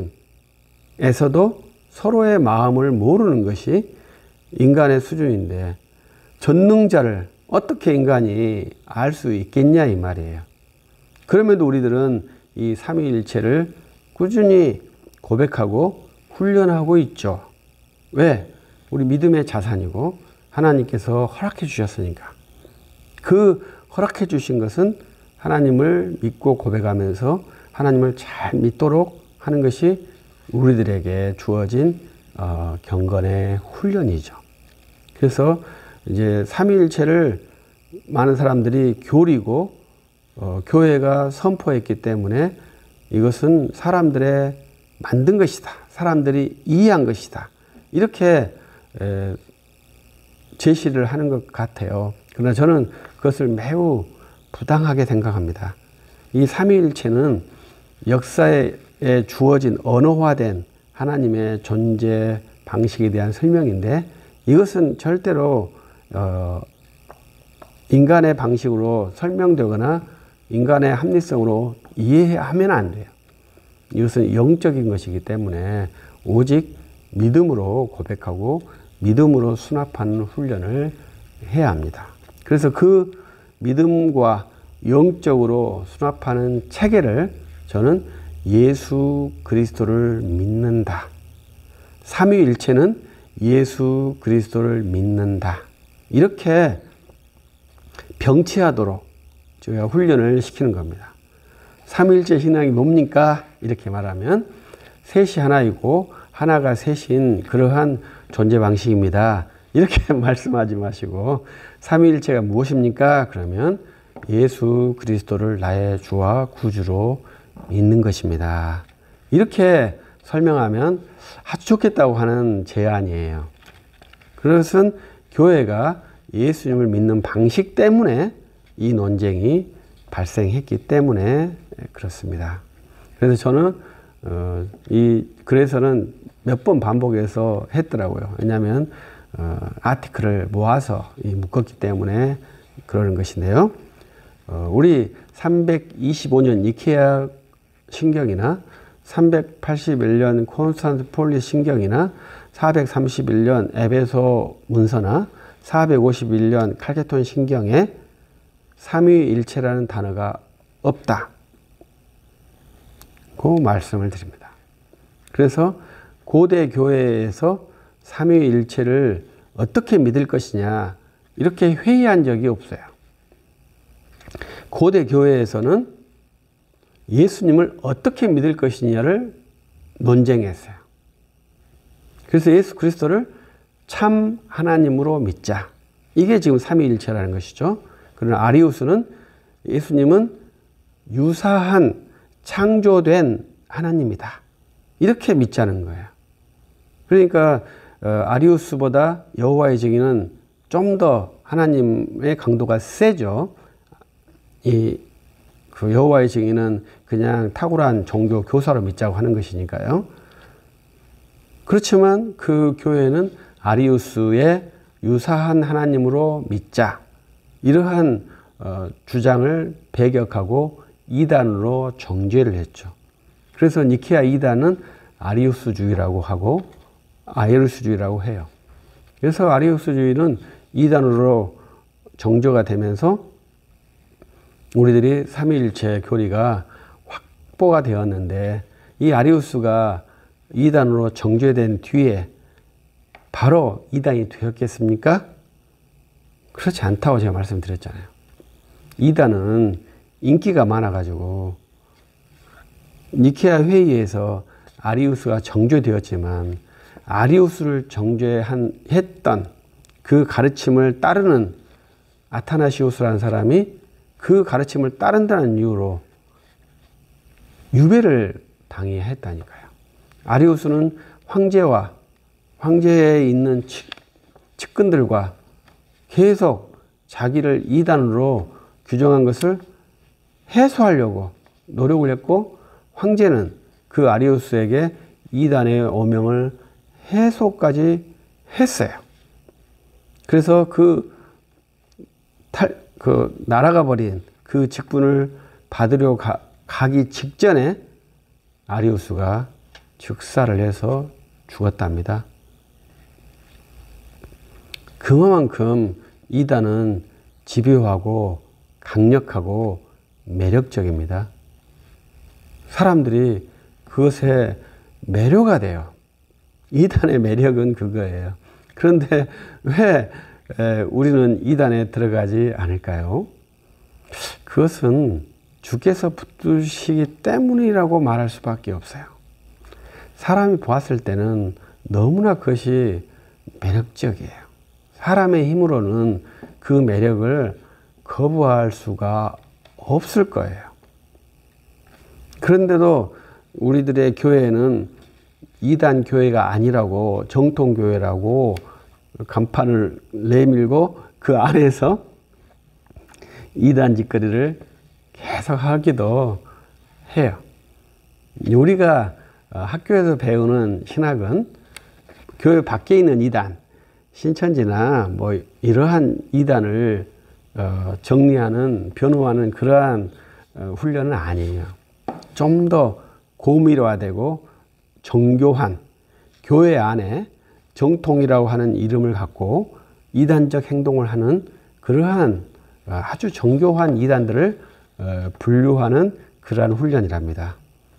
계층에서도 서로의 마음을 모르는 것이 인간의 수준인데 전능자를 어떻게 인간이 알 수 있겠냐 이 말이에요. 그럼에도 우리들은 이 삼위일체를 꾸준히 고백하고 훈련하고 있죠. 왜? 우리 믿음의 자산이고 하나님께서 허락해 주셨으니까. 그 허락해 주신 것은 하나님을 믿고 고백하면서 하나님을 잘 믿도록 하는 것이 우리들에게 주어진 어, 경건의 훈련이죠. 그래서 이제 삼위일체를 많은 사람들이 교리고 어, 교회가 선포했기 때문에 이것은 사람들의 만든 것이다. 사람들이 이해한 것이다. 이렇게 에, 제시를 하는 것 같아요. 그러나 저는 그것을 매우 부당하게 생각합니다. 이 삼위일체는 역사에 주어진 언어화된 하나님의 존재 방식에 대한 설명인데 이것은 절대로 어, 인간의 방식으로 설명되거나 인간의 합리성으로 이해하면 안 돼요. 이것은 영적인 것이기 때문에 오직 믿음으로 고백하고 믿음으로 수납하는 훈련을 해야 합니다. 그래서 그 믿음과 영적으로 수납하는 체계를 저는 예수 그리스도를 믿는다. 삼위일체는 예수 그리스도를 믿는다. 이렇게 병치하도록 저희가 훈련을 시키는 겁니다. 삼위일체 신앙이 뭡니까? 이렇게 말하면 셋이 하나이고 하나가 셋인 그러한 존재 방식입니다. 이렇게 말씀하지 마시고 삼위일체가 무엇입니까? 그러면 예수 그리스도를 나의 주와 구주로 믿는 것입니다. 이렇게 설명하면 아주 좋겠다고 하는 제안이에요. 그것은 교회가 예수님을 믿는 방식 때문에 이 논쟁이 발생했기 때문에 그렇습니다. 그래서 저는 어, 이 그래서는 몇 번 반복해서 했더라고요. 왜냐하면 어, 아티클을 모아서 묶었기 때문에 그러는 것인데요. 어, 우리 삼백이십오 년 니케아 신경이나 삼백팔십일 년 콘스탄티폴리스 신경이나 사백삼십일 년 에베소 문서나 사백오십일 년 칼케톤 신경에 삼위일체라는 단어가 없다. 그 말씀을 드립니다. 그래서 고대 교회에서 삼위일체를 어떻게 믿을 것이냐 이렇게 회의한 적이 없어요. 고대 교회에서는 예수님을 어떻게 믿을 것이냐를 논쟁했어요. 그래서 예수 그리스도를 참 하나님으로 믿자. 이게 지금 삼위일체라는 것이죠. 그러나 아리우스는 예수님은 유사한 창조된 하나님이다. 이렇게 믿자는 거예요. 그러니까 아리우스보다 여호와의 증인은 좀 더 하나님의 강도가 세죠. 이 그 여호와의 증인은 그냥 탁월한 종교 교사로 믿자고 하는 것이니까요. 그렇지만 그 교회는 아리우스의 유사한 하나님으로 믿자. 이러한 어, 주장을 배격하고 이단으로 정죄를 했죠. 그래서 니케아 이단은 아리우스주의라고 하고 아이루스주의라고 해요. 그래서 아리우스주의는 이단으로 정죄가 되면서 우리들이 삼위일체 교리가 확보가 되었는데 이 아리우스가 이단으로 정죄된 뒤에 바로 이단이 되었겠습니까? 그렇지 않다고 제가 말씀드렸잖아요. 이단은 인기가 많아가지고 니케아 회의에서 아리우스가 정죄되었지만 아리우스를 정죄했던 그 가르침을 따르는 아타나시우스라는 사람이 그 가르침을 따른다는 이유로 유배를 당해야 했다니까요. 아리우스는 황제와 황제에 있는 측근들과 계속 자기를 이단으로 규정한 것을 해소하려고 노력을 했고 황제는 그 아리우스에게 이단의 오명을 해소까지 했어요. 그래서 그 탈, 그 날아가 버린 그 직분을 받으려 가, 가기 직전에 아리우스가 즉사를 해서 죽었답니다. 그만큼 이단은 집요하고 강력하고 매력적입니다. 사람들이 그것에 매료가 돼요. 이단의 매력은 그거예요. 그런데 왜 우리는 이단에 들어가지 않을까요? 그것은 주께서 붙드시기 때문이라고 말할 수밖에 없어요. 사람이 보았을 때는 너무나 그것이 매력적이에요. 사람의 힘으로는 그 매력을 거부할 수가 없을 거예요. 그런데도 우리들의 교회는 이단 교회가 아니라고 정통교회라고 간판을 내밀고 그 안에서 이단 짓거리를 계속 하기도 해요. 우리가 학교에서 배우는 신학은 교회 밖에 있는 이단, 신천지나 뭐 이러한 이단을 정리하는, 변호하는 그러한 훈련은 아니에요. 좀 더 고밀화되고 정교한 교회 안에 정통이라고 하는 이름을 갖고 이단적 행동을 하는 그러한 아주 정교한 이단들을 분류하는 그러한 훈련이랍니다.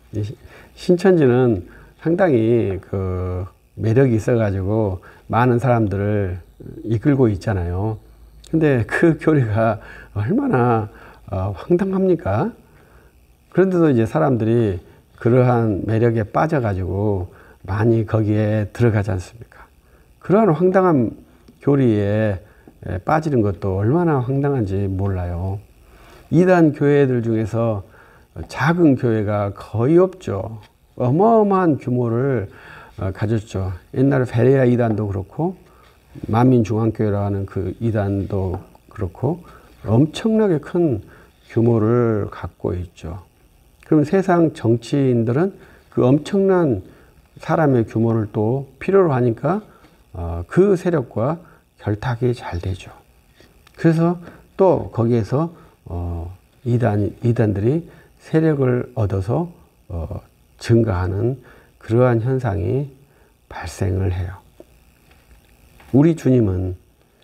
신천지는 상당히 그 매력이 있어가지고 많은 사람들을 이끌고 있잖아요. 근데 그 교리가 얼마나 황당합니까? 그런데도 이제 사람들이 그러한 매력에 빠져가지고 많이 거기에 들어가지 않습니까? 그러한 황당한 교리에 빠지는 것도 얼마나 황당한지 몰라요. 이단 교회들 중에서 작은 교회가 거의 없죠. 어마어마한 규모를 가졌죠. 옛날에 베레아 이단도 그렇고 만민중앙교회라는 그 이단도 그렇고 엄청나게 큰 규모를 갖고 있죠. 그럼 세상 정치인들은 그 엄청난 사람의 규모를 또 필요로 하니까 그 세력과 결탁이 잘 되죠. 그래서 또 거기에서 이단, 이단들이 세력을 얻어서 증가하는 그러한 현상이 발생을 해요. 우리 주님은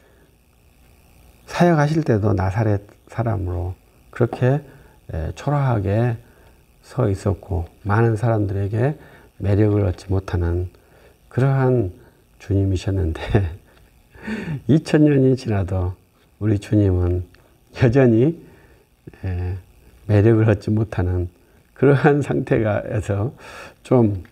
사역하실 때도 나사렛 사람으로 그렇게 초라하게 서 있었고 많은 사람들에게 매력을 얻지 못하는 그러한 주님이셨는데 이천 년이 지나도 우리 주님은 여전히 매력을 얻지 못하는 그러한 상태가에서 좀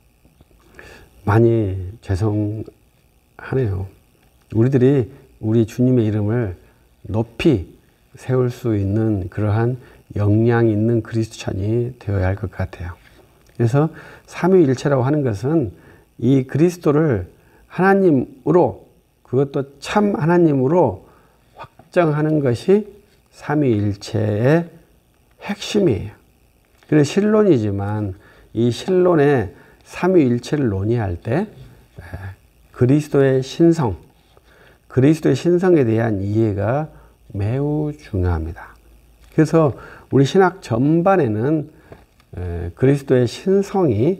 많이 죄송하네요. 우리들이 우리 주님의 이름을 높이 세울 수 있는 그러한 역량 있는 그리스도천이 되어야 할 것 같아요. 그래서 삼위일체라고 하는 것은 이 그리스도를 하나님으로, 그것도 참 하나님으로 확정하는 것이 삼위일체의 핵심이에요. 그래서 신론이지만 이 신론의 삼위일체를 논의할 때 그리스도의 신성, 그리스도의 신성에 대한 이해가 매우 중요합니다. 그래서 우리 신학 전반에는 그리스도의 신성이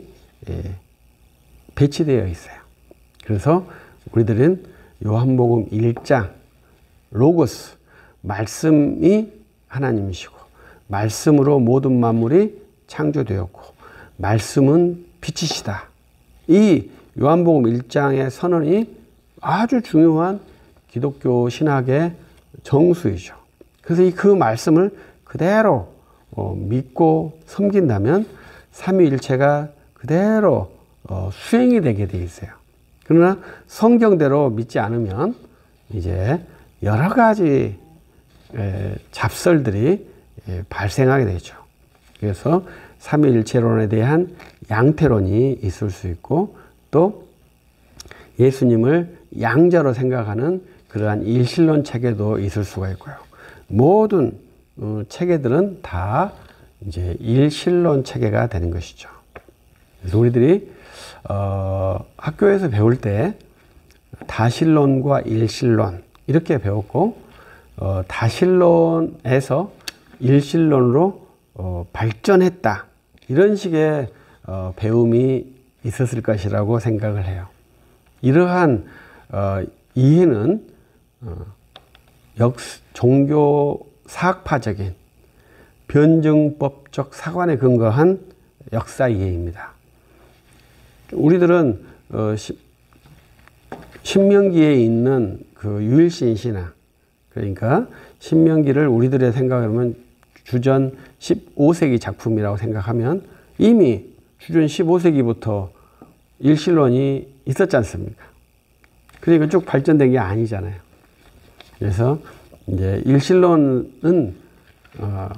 배치되어 있어요. 그래서 우리들은 요한복음 일 장 로고스, 말씀이 하나님이시고 말씀으로 모든 만물이 창조되었고 말씀은 빛이시다. 이 요한복음 일 장의 선언이 아주 중요한 기독교 신학의 정수이죠. 그래서 이 그 말씀을 그대로 믿고 섬긴다면 삼위일체가 그대로 수행이 되게 돼 있어요. 그러나 성경대로 믿지 않으면 이제 여러 가지 잡설들이 발생하게 되죠. 그래서 삼위일체론에 대한 양태론이 있을 수 있고 또 예수님을 양자로 생각하는 그러한 일신론 체계도 있을 수가 있고요. 모든 체계들은 다 이제 일신론 체계가 되는 것이죠. 그래서 우리들이 어, 학교에서 배울 때 다신론과 일신론 이렇게 배웠고 어, 다신론에서 일신론으로 어, 발전했다 이런 식의 어, 배움이 있었을 것이라고 생각을 해요. 이러한 어, 이해는 어, 역 종교 사학파적인 변증법적 사관에 근거한 역사 이해입니다. 우리들은 어, 시, 신명기에 있는 그 유일신 신학, 그러니까 신명기를 우리들의 생각하면 주전 십오 세기 작품이라고 생각하면 이미 주전 십오 세기부터 일신론이 있었지 않습니까? 그러니까 쭉 발전된 게 아니잖아요. 그래서 이제 일신론은 어,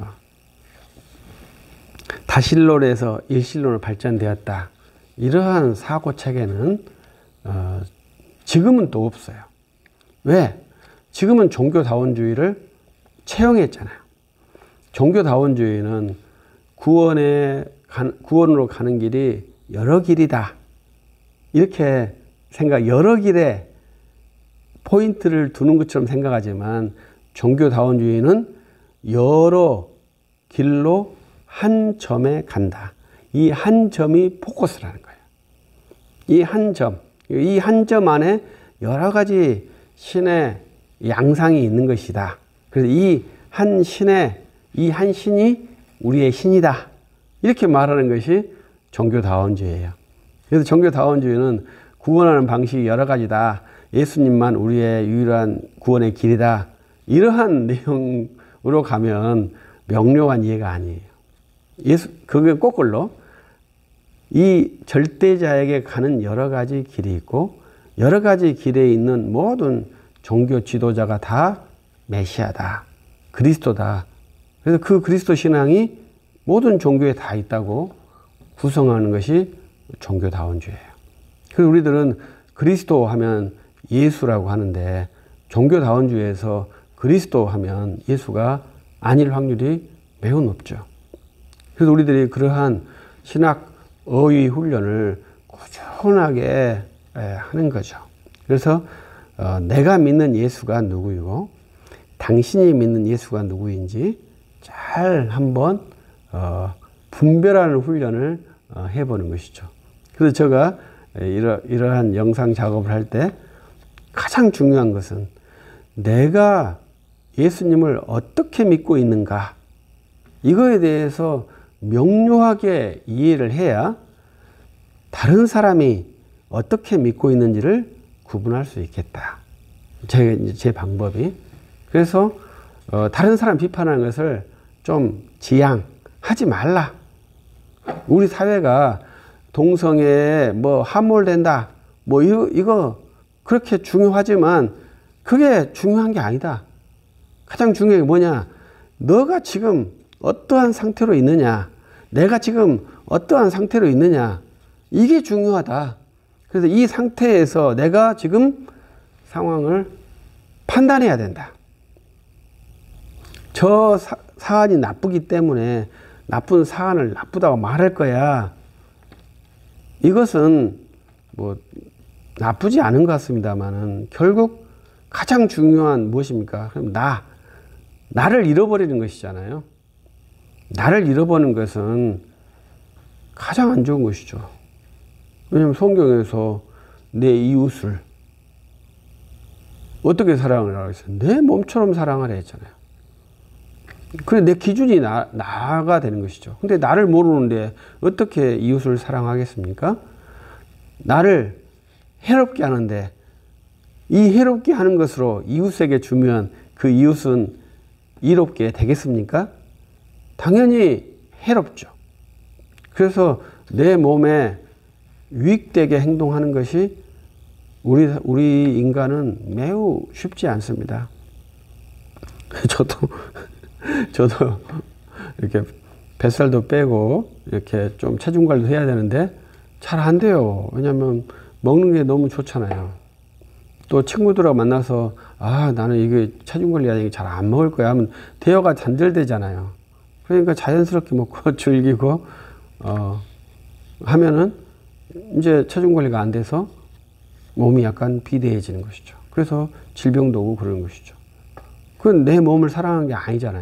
다신론에서 일신론으로 발전되었다. 이러한 사고 체계는 어, 지금은 또 없어요. 왜? 지금은 종교다원주의를 채용했잖아요. 종교다원주의는 구원에 구원으로 가는 길이 여러 길이다. 이렇게 생각, 여러 길에 포인트를 두는 것처럼 생각하지만 종교다원주의는 여러 길로 한 점에 간다. 이 한 점이 포커스라는 거예요. 이 한 점, 이 한 점 안에 여러 가지 신의 양상이 있는 것이다. 그래서 이 한 신의 이 한 신이 우리의 신이다. 이렇게 말하는 것이 종교다원주의예요. 그래서 종교다원주의는 구원하는 방식이 여러 가지다. 예수님만 우리의 유일한 구원의 길이다. 이러한 내용으로 가면 명료한 이해가 아니에요. 예수, 그게 거꾸로 이 절대자에게 가는 여러 가지 길이 있고 여러 가지 길에 있는 모든 종교 지도자가 다 메시아다. 그리스도다. 그래서 그 그리스도 신앙이 모든 종교에 다 있다고 구성하는 것이 종교다원주의예요. 그래서 우리들은 그리스도 하면 예수라고 하는데 종교다원주의에서 그리스도 하면 예수가 아닐 확률이 매우 높죠. 그래서 우리들이 그러한 신학 어휘 훈련을 꾸준하게 하는 거죠. 그래서 어, 내가 믿는 예수가 누구이고 당신이 믿는 예수가 누구인지 잘 한번 어, 분별하는 훈련을 어, 해보는 것이죠. 그래서 제가 이러, 이러한 영상 작업을 할 때 가장 중요한 것은 내가 예수님을 어떻게 믿고 있는가 이거에 대해서 명료하게 이해를 해야 다른 사람이 어떻게 믿고 있는지를 구분할 수 있겠다. 제, 제 방법이. 그래서 어, 다른 사람 비판하는 것을 좀 지양하지 말라. 우리 사회가 동성애에 뭐 함몰된다. 뭐 이거, 이거 그렇게 중요하지만 그게 중요한 게 아니다. 가장 중요한 게 뭐냐? 너가 지금 어떠한 상태로 있느냐? 내가 지금 어떠한 상태로 있느냐? 이게 중요하다. 그래서 이 상태에서 내가 지금 상황을 판단해야 된다. 저 사, 사안이 나쁘기 때문에 나쁜 사안을 나쁘다고 말할 거야. 이것은 뭐 나쁘지 않은 것 같습니다만은 결국 가장 중요한 무엇입니까? 그럼 나, 나를 잃어버리는 것이잖아요. 나를 잃어버리는 것은 가장 안 좋은 것이죠. 왜냐하면 성경에서 내 이웃을 어떻게 사랑을 하라고 했어요? 내 몸처럼 사랑하라 했잖아요. 그래, 내 기준이 나, 나가 되는 것이죠. 근데 나를 모르는데 어떻게 이웃을 사랑하겠습니까? 나를 해롭게 하는데 이 해롭게 하는 것으로 이웃에게 주면 그 이웃은 이롭게 되겠습니까? 당연히 해롭죠. 그래서 내 몸에 유익되게 행동하는 것이 우리, 우리 인간은 매우 쉽지 않습니다. 저도, 저도 이렇게 뱃살도 빼고 이렇게 좀 체중 관리도 해야 되는데 잘 안 돼요. 왜냐하면 먹는 게 너무 좋잖아요. 또 친구들하고 만나서 아, 나는 이게 체중 관리 아니고 잘 안 먹을 거야 하면 대화가 단절되잖아요. 그러니까 자연스럽게 먹고 즐기고 어, 하면은 이제 체중 관리가 안 돼서 몸이 약간 비대해지는 것이죠. 그래서 질병도 오고 그러는 것이죠. 그건 내 몸을 사랑하는 게 아니잖아요.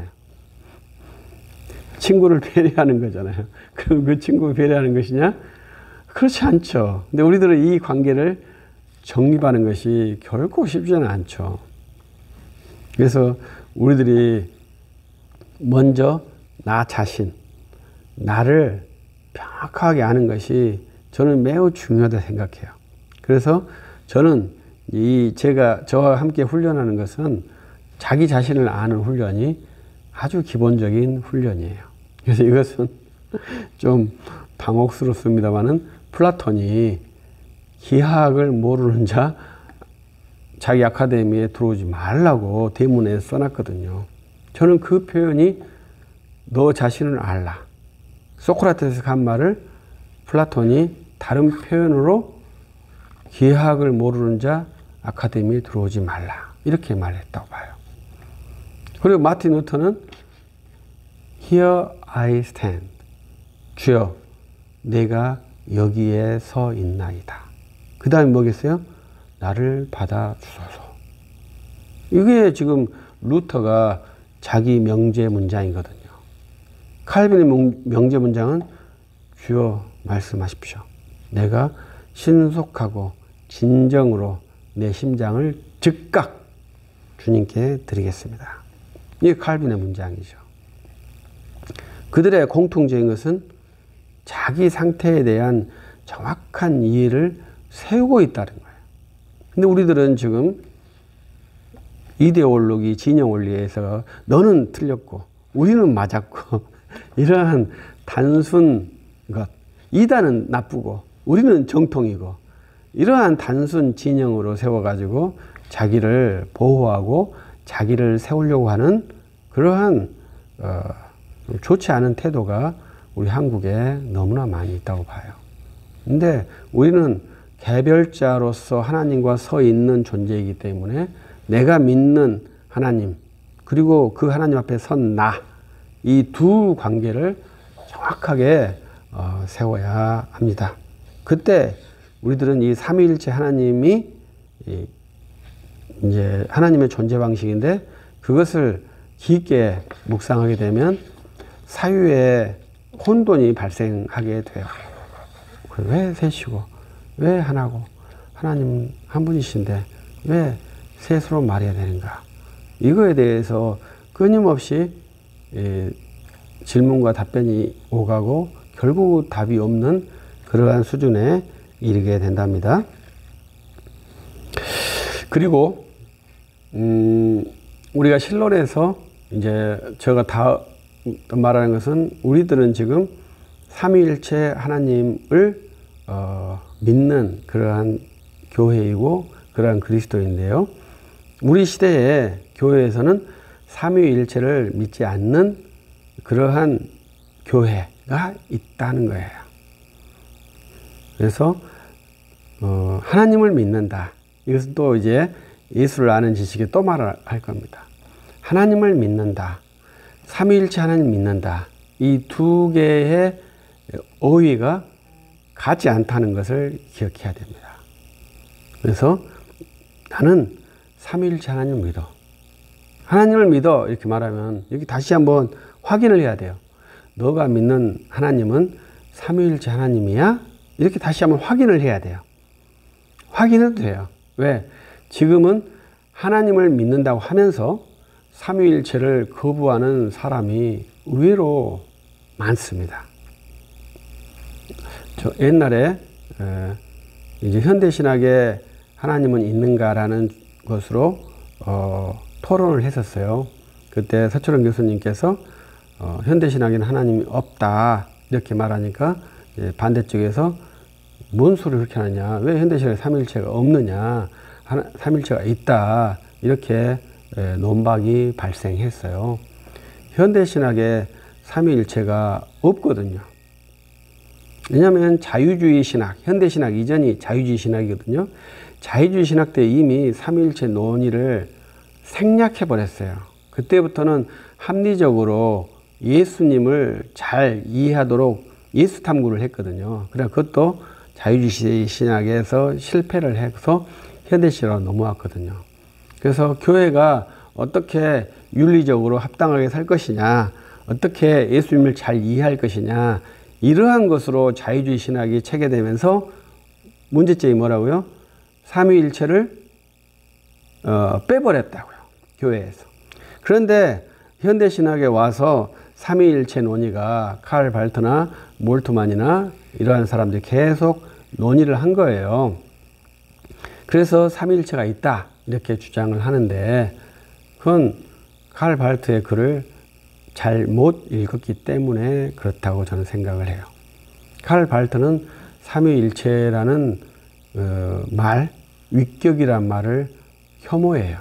친구를 배려하는 거잖아요. 그럼 그 친구를 배려하는 것이냐? 그렇지 않죠. 근데 우리들은 이 관계를 정립하는 것이 결코 쉽지는 않죠. 그래서 우리들이 먼저 나 자신, 나를 정확하게 아는 것이 저는 매우 중요하다 생각해요. 그래서 저는 이 제가 저와 함께 훈련하는 것은 자기 자신을 아는 훈련이 아주 기본적인 훈련이에요. 그래서 이것은 좀 당혹스럽습니다만은 플라톤이 기하학을 모르는 자 자기 아카데미에 들어오지 말라고 대문에 써놨거든요. 저는 그 표현이 너 자신을 알라. 소크라테스가 한 말을 플라톤이 다른 표현으로 기하학을 모르는 자 아카데미에 들어오지 말라. 이렇게 말했다고 봐요. 그리고 마틴 루터는 Here I stand. 주여, 내가 여기에 서 있나이다. 그 다음에 뭐겠어요? 나를 받아주소서. 이게 지금 루터가 자기 명제 문장이거든요. 칼빈의 명제 문장은 주여 말씀하십시오. 내가 신속하고 진정으로 내 심장을 즉각 주님께 드리겠습니다. 이게 칼빈의 문장이죠. 그들의 공통적인 것은 자기 상태에 대한 정확한 이해를 세우고 있다는 거예요. 근데 우리들은 지금 이데올로기, 진영 원리에서 너는 틀렸고 우리는 맞았고 이러한 단순 것, 이단은 나쁘고 우리는 정통이고 이러한 단순 진영으로 세워가지고 자기를 보호하고 자기를 세우려고 하는 그러한 어, 좋지 않은 태도가 우리 한국에 너무나 많이 있다고 봐요. 근데 우리는 개별자로서 하나님과 서 있는 존재이기 때문에 내가 믿는 하나님 그리고 그 하나님 앞에 선 나 이 두 관계를 정확하게 어, 세워야 합니다. 그때 우리들은 이 삼위일체 하나님이 이 이제 하나님의 존재 방식인데 그것을 깊게 묵상하게 되면 사유에 혼돈이 발생하게 돼요. 왜 셋이고 왜 하나고 하나님 한 분이신데 왜 셋으로 말해야 되는가? 이거에 대해서 끊임없이 예, 질문과 답변이 오가고 결국 답이 없는 그러한 수준에 이르게 된답니다. 그리고 음, 우리가 신론에서 이제 제가 다 말하는 것은 우리들은 지금 삼위일체 하나님을 어, 믿는 그러한 교회이고 그러한 그리스도인데요. 우리 시대에 교회에서는 삼위일체를 믿지 않는 그러한 교회가 있다는 거예요. 그래서 어, 하나님을 믿는다. 이것은 또 이제 예수를 아는 지식에 또 말을 할 겁니다. 하나님을 믿는다. 삼위일체 하나님 믿는다. 이 두 개의 어휘가 같지 않다는 것을 기억해야 됩니다. 그래서 나는 삼위일체 하나님을 믿어. 하나님을 믿어 이렇게 말하면 여기 다시 한번 확인을 해야 돼요. 너가 믿는 하나님은 삼위일체 하나님이야? 이렇게 다시 한번 확인을 해야 돼요. 확인해도 돼요. 왜? 지금은 하나님을 믿는다고 하면서 삼위일체를 거부하는 사람이 의외로 많습니다. 저 옛날에 이제 현대신학에 하나님은 있는가라는 것으로 어, 토론을 했었어요. 그때 서철원 교수님께서 어, 현대신학에는 하나님이 없다 이렇게 말하니까 반대쪽에서 뭔 소리를 그렇게 하느냐, 왜 현대신학에 삼위일체가 없느냐, 하나, 삼위일체가 있다 이렇게 에, 논박이 발생했어요. 현대신학에 삼위일체가 없거든요. 왜냐하면 자유주의 신학, 현대신학 이전이 자유주의 신학이거든요. 자유주의 신학 때 이미 삼위일체 논의를 생략해버렸어요. 그때부터는 합리적으로 예수님을 잘 이해하도록 예수 탐구를 했거든요. 그래 그것도 자유주의 신학에서 실패를 해서 현대신학으로 넘어왔거든요. 그래서 교회가 어떻게 윤리적으로 합당하게 살 것이냐, 어떻게 예수님을 잘 이해할 것이냐, 이러한 것으로 자유주의 신학이 체계되면서 문제점이 뭐라고요? 삼위일체를 어, 빼버렸다고요. 교회에서. 그런데 현대신학에 와서 삼위일체 논의가 칼 발트나 몰트만이나 이러한 사람들이 계속 논의를 한 거예요. 그래서 삼위일체가 있다 이렇게 주장을 하는데 그건 칼 발트의 글을 잘 못 읽었기 때문에 그렇다고 저는 생각을 해요. 칼 발트는 삼위일체라는 어, 말, 위격이란 말을 혐오해요.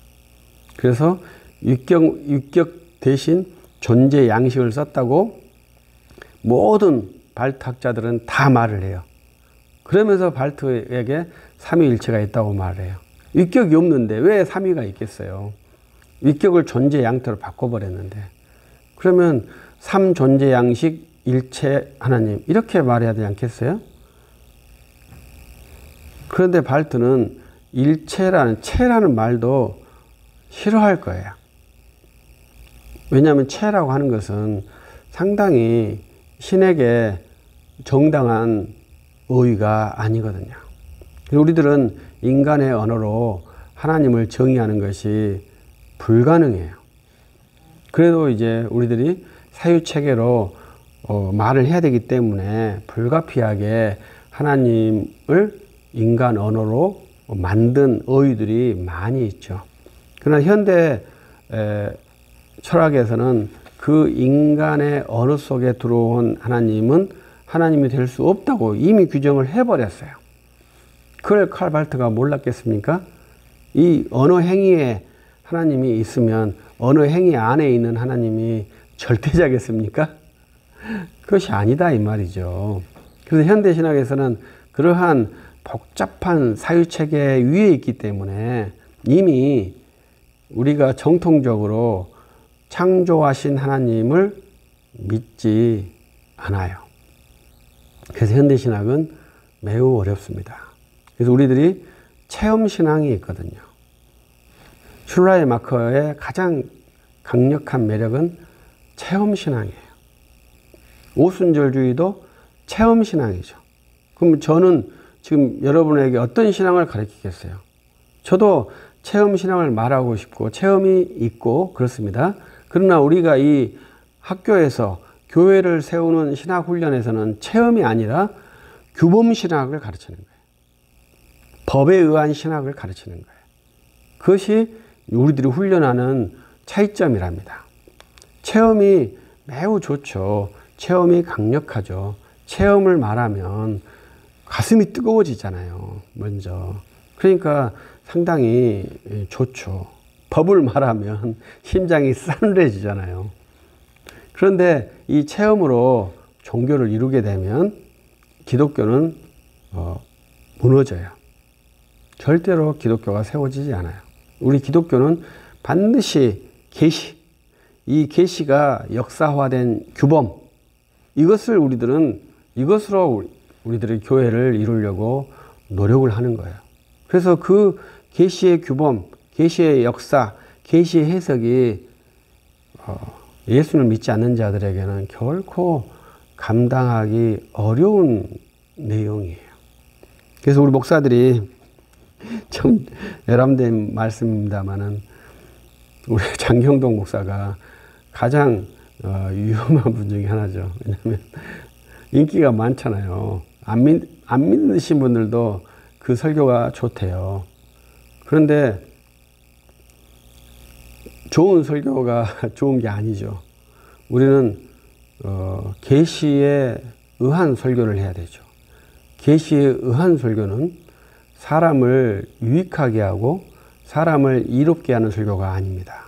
그래서 위격, 위격 대신 존재 양식을 썼다고 모든 발트 학자들은 다 말을 해요. 그러면서 발트에게 삼위일체가 있다고 말해요. 위격이 없는데 왜 삼위가 있겠어요? 위격을 존재 양태로 바꿔버렸는데. 그러면 삼존재 양식 일체 하나님 이렇게 말해야 되지 않겠어요? 그런데 발트는 일체라는 체라는 말도 싫어할 거예요. 왜냐하면 체라고 하는 것은 상당히 신에게 정당한 어휘가 아니거든요. 우리들은 인간의 언어로 하나님을 정의하는 것이 불가능해요. 그래도 이제 우리들이 사유체계로 어, 말을 해야 되기 때문에 불가피하게 하나님을 인간 언어로 만든 어휘들이 많이 있죠. 그러나 현대 에, 철학에서는 그 인간의 언어 속에 들어온 하나님은 하나님이 될 수 없다고 이미 규정을 해버렸어요. 그걸 칼발트가 몰랐겠습니까? 이 언어 행위에 하나님이 있으면 언어 행위 안에 있는 하나님이 절대자겠습니까? 그것이 아니다 이 말이죠. 그래서 현대신학에서는 그러한 복잡한 사유체계 위에 있기 때문에 이미 우리가 정통적으로 창조하신 하나님을 믿지 않아요. 그래서 현대신학은 매우 어렵습니다. 그래서 우리들이 체험신앙이 있거든요. 슐라이마커의 가장 강력한 매력은 체험신앙이에요. 오순절주의도 체험신앙이죠. 그럼 저는 지금 여러분에게 어떤 신앙을 가르치겠어요? 저도 체험신앙을 말하고 싶고 체험이 있고 그렇습니다. 그러나 우리가 이 학교에서 교회를 세우는 신학훈련에서는 체험이 아니라 규범신학을 가르치는 거예요. 법에 의한 신학을 가르치는 거예요. 그것이 우리들이 훈련하는 차이점이랍니다. 체험이 매우 좋죠. 체험이 강력하죠. 체험을 말하면 가슴이 뜨거워지잖아요. 먼저. 그러니까 상당히 좋죠. 법을 말하면 심장이 싸늘해지잖아요. 그런데 이 체험으로 종교를 이루게 되면 기독교는 어, 무너져요. 절대로 기독교가 세워지지 않아요. 우리 기독교는 반드시 계시, 이 계시가 역사화된 규범, 이것을 우리들은 이것으로 우리들의 교회를 이루려고 노력을 하는 거예요. 그래서 그 계시의 규범, 계시의 역사, 계시의 해석이 어, 예수를 믿지 않는 자들에게는 결코 감당하기 어려운 내용이에요. 그래서 우리 목사들이 참 외람된 말씀입니다만은 우리 장경동 목사가 가장 어, 위험한 분 중에 하나죠. 왜냐하면 인기가 많잖아요. 안, 믿, 안 믿으신 분들도 그 설교가 좋대요. 그런데 좋은 설교가 좋은 게 아니죠. 우리는 어, 계시에 의한 설교를 해야 되죠. 계시에 의한 설교는 사람을 유익하게 하고 사람을 이롭게 하는 설교가 아닙니다.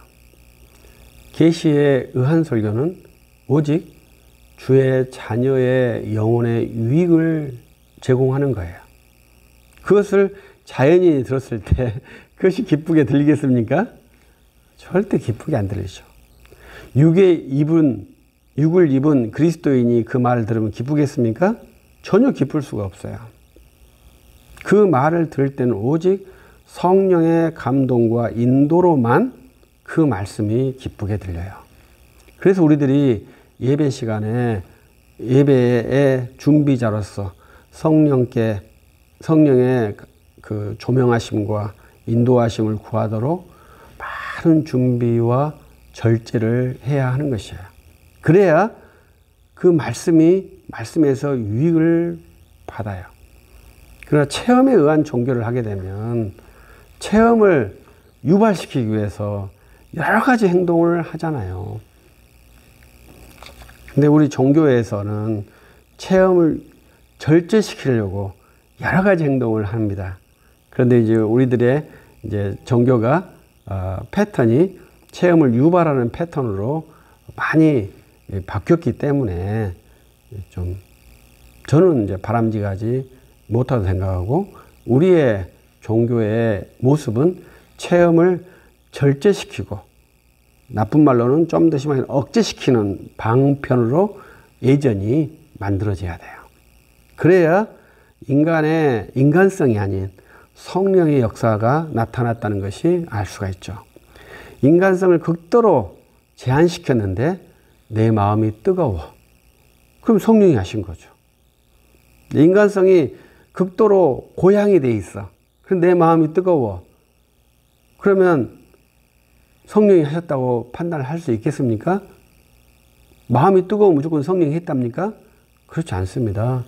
계시에 의한 설교는 오직 주의 자녀의 영혼의 유익을 제공하는 거예요. 그것을 자연인이 들었을 때 그것이 기쁘게 들리겠습니까? 절대 기쁘게 안 들리죠. 육에 입은, 육을 입은 그리스도인이 그 말을 들으면 기쁘겠습니까? 전혀 기쁠 수가 없어요. 그 말을 들을 때는 오직 성령의 감동과 인도로만 그 말씀이 기쁘게 들려요. 그래서 우리들이 예배 시간에 예배의 준비자로서 성령께, 성령의 그 조명하심과 인도하심을 구하도록 많은 준비와 절제를 해야 하는 것이에요. 그래야 그 말씀이, 말씀에서 유익을 받아요. 그러나 체험에 의한 종교를 하게 되면 체험을 유발시키기 위해서 여러 가지 행동을 하잖아요. 근데 우리 종교에서는 체험을 절제시키려고 여러 가지 행동을 합니다. 그런데 이제 우리들의 이제 종교가 어, 패턴이 체험을 유발하는 패턴으로 많이 바뀌었기 때문에 좀 저는 이제 바람직하지 못하다고 생각하고 우리의 종교의 모습은 체험을 절제시키고 나쁜 말로는 좀 더 심하게 억제시키는 방편으로 예전이 만들어져야 돼요. 그래야 인간의 인간성이 아닌 성령의 역사가 나타났다는 것이 알 수가 있죠. 인간성을 극도로 제한시켰는데 내 마음이 뜨거워. 그럼 성령이 하신 거죠. 인간성이 극도로 고양이 돼 있어. 그럼 내 마음이 뜨거워. 그러면 성령이 하셨다고 판단을 할 수 있겠습니까? 마음이 뜨거우면 무조건 성령이 했답니까? 그렇지 않습니다.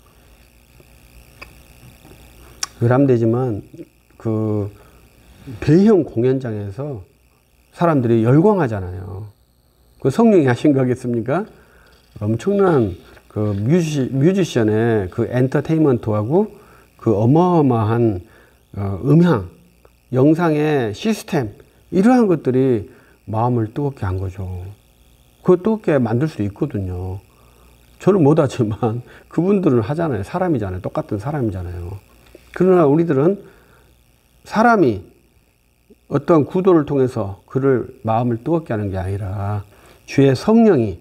외람되지만 그 대형 공연장에서 사람들이 열광하잖아요. 그 성령이 하신 거겠습니까? 엄청난 그 뮤지, 뮤지션의 그 엔터테인먼트하고 그 어마어마한 어, 음향, 영상의 시스템, 이러한 것들이 마음을 뜨겁게 한 거죠. 그거 뜨겁게 만들 수 있거든요. 저는 못하지만 그분들은 하잖아요. 사람이잖아요. 똑같은 사람이잖아요. 그러나 우리들은 사람이 어떤 구도를 통해서 그를 마음을 뜨겁게 하는 게 아니라 주의 성령이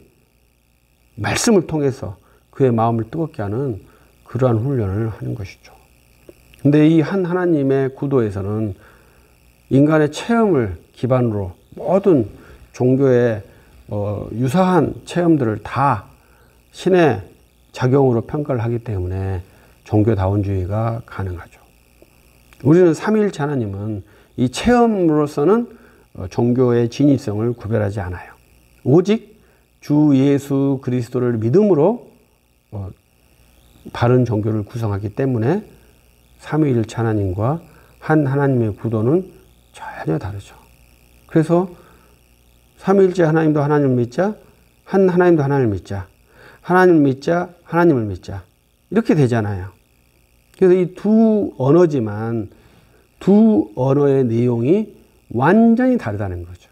말씀을 통해서 그의 마음을 뜨겁게 하는 그러한 훈련을 하는 것이죠. 근데 이 한 하나님의 구도에서는 인간의 체험을 기반으로 모든 종교의 어, 유사한 체험들을 다 신의 작용으로 평가를 하기 때문에 종교다원주의가 가능하죠. 우리는 삼위일체 하나님은 이 체험으로서는 종교의 진위성을 구별하지 않아요. 오직 주 예수 그리스도를 믿음으로 어, 바른 종교를 구성하기 때문에 삼위일체 하나님과 한 하나님의 구도는 전혀 다르죠. 그래서 삼위일체 하나님도 하나님을 믿자, 한 하나님도 하나님을 믿자, 하나님을 믿자, 하나님을 믿자, 이렇게 되잖아요. 그래서 이 두 언어지만 두 언어의 내용이 완전히 다르다는 거죠.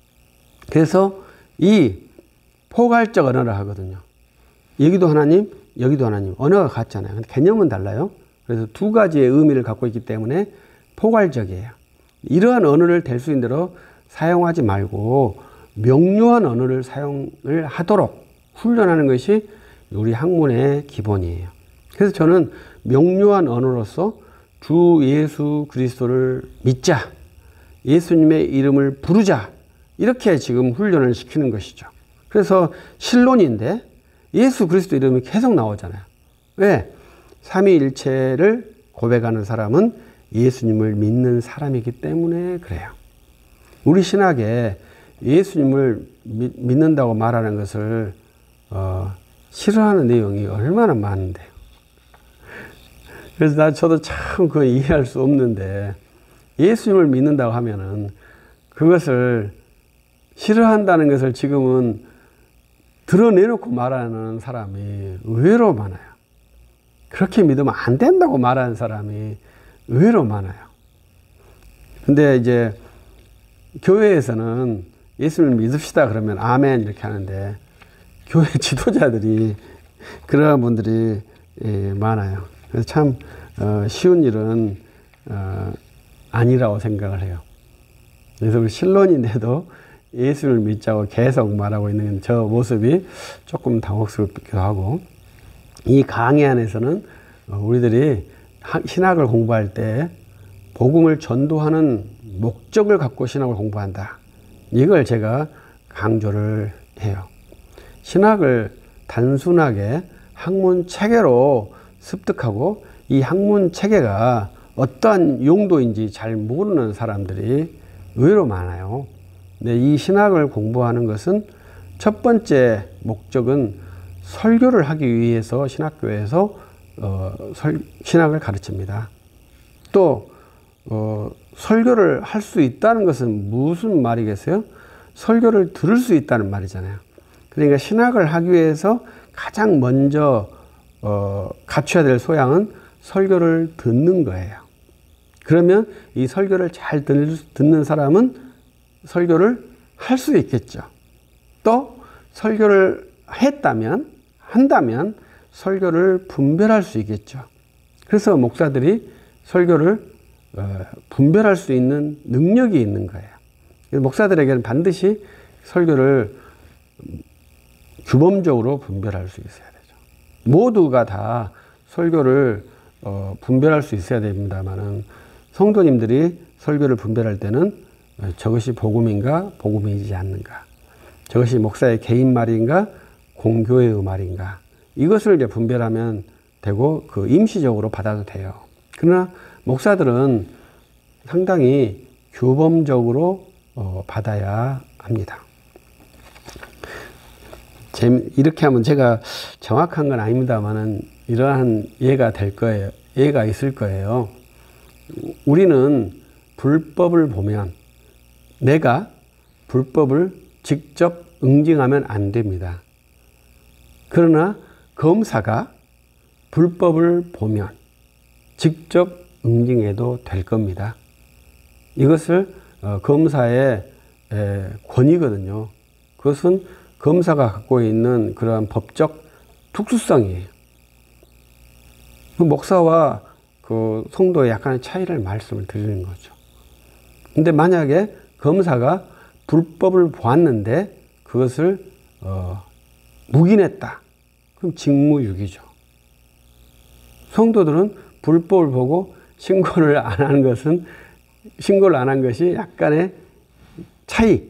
그래서 이 포괄적 언어를 하거든요. 여기도 하나님, 여기도 하나님. 언어가 같잖아요. 근데 개념은 달라요. 그래서 두 가지의 의미를 갖고 있기 때문에 포괄적이에요. 이러한 언어를 될 수 있는 대로 사용하지 말고 명료한 언어를 사용을 하도록 훈련하는 것이 우리 학문의 기본이에요. 그래서 저는 명료한 언어로서 주 예수 그리스도를 믿자, 예수님의 이름을 부르자, 이렇게 지금 훈련을 시키는 것이죠. 그래서 신론인데 예수 그리스도 이름이 계속 나오잖아요. 왜? 삼위일체를 고백하는 사람은 예수님을 믿는 사람이기 때문에 그래요. 우리 신학에 예수님을 믿, 믿는다고 말하는 것을 어, 싫어하는 내용이 얼마나 많은데요. 그래서 나 저도 참 그거 이해할 수 없는데, 예수님을 믿는다고 하면은 그것을 싫어한다는 것을 지금은 드러내놓고 말하는 사람이 의외로 많아요. 그렇게 믿으면 안 된다고 말하는 사람이 의외로 많아요. 근데 이제 교회에서는 예수님을 믿읍시다 그러면 아멘 이렇게 하는데, 교회 지도자들이 그러한 분들이 예, 많아요. 그래서 참 어, 쉬운 일은 어, 아니라고 생각을 해요. 그래서 우리 신론인데도 예수를 믿자고 계속 말하고 있는 저 모습이 조금 당혹스럽기도 하고, 이 강의 안에서는 우리들이 신학을 공부할 때 복음을 전도하는 목적을 갖고 신학을 공부한다. 이걸 제가 강조를 해요. 신학을 단순하게 학문 체계로 습득하고 이 학문 체계가 어떠한 용도인지 잘 모르는 사람들이 의외로 많아요. 근데 이 신학을 공부하는 것은 첫 번째 목적은 설교를 하기 위해서 신학교에서 어, 설, 신학을 가르칩니다. 또 어, 설교를 할 수 있다는 것은 무슨 말이겠어요? 설교를 들을 수 있다는 말이잖아요. 그러니까 신학을 하기 위해서 가장 먼저 어, 갖춰야 될 소양은 설교를 듣는 거예요. 그러면 이 설교를 잘 듣는 사람은 설교를 할 수 있겠죠. 또 설교를 했다면, 한다면 설교를 분별할 수 있겠죠. 그래서 목사들이 설교를 어, 분별할 수 있는 능력이 있는 거예요. 목사들에게는 반드시 설교를 규범적으로 분별할 수 있어야 되죠. 모두가 다 설교를 어, 분별할 수 있어야 됩니다만은, 성도님들이 설교를 분별할 때는 저것이 복음인가 복음이지 않는가, 저것이 목사의 개인 말인가 공교회의 말인가, 이것을 이제 분별하면 되고 그 임시적으로 받아도 돼요. 그러나 목사들은 상당히 규범적으로 어, 받아야 합니다. 이렇게 하면 제가 정확한 건 아닙니다만은 이러한 예가 될 거예요. 예가 있을 거예요. 우리는 불법을 보면 내가 불법을 직접 응징하면 안 됩니다. 그러나 검사가 불법을 보면 직접 응징해도 될 겁니다. 이것을 검사의 권위거든요. 그것은 검사가 갖고 있는 그러한 법적 특수성이에요. 그 목사와 그 성도의 약간의 차이를 말씀을 드리는 거죠. 근데 만약에 검사가 불법을 보았는데 그것을 어, 묵인했다. 그럼 직무유기죠. 성도들은 불법을 보고 신고를 안 하는 것은 신고를 안 한 것이 약간의 차이.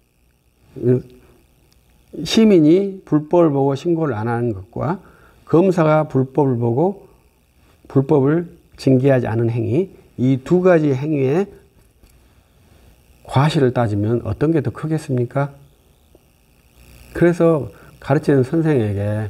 시민이 불법을 보고 신고를 안 하는 것과 검사가 불법을 보고 불법을 징계하지 않은 행위, 이 두 가지 행위의 과실을 따지면 어떤 게 더 크겠습니까? 그래서 가르치는 선생에게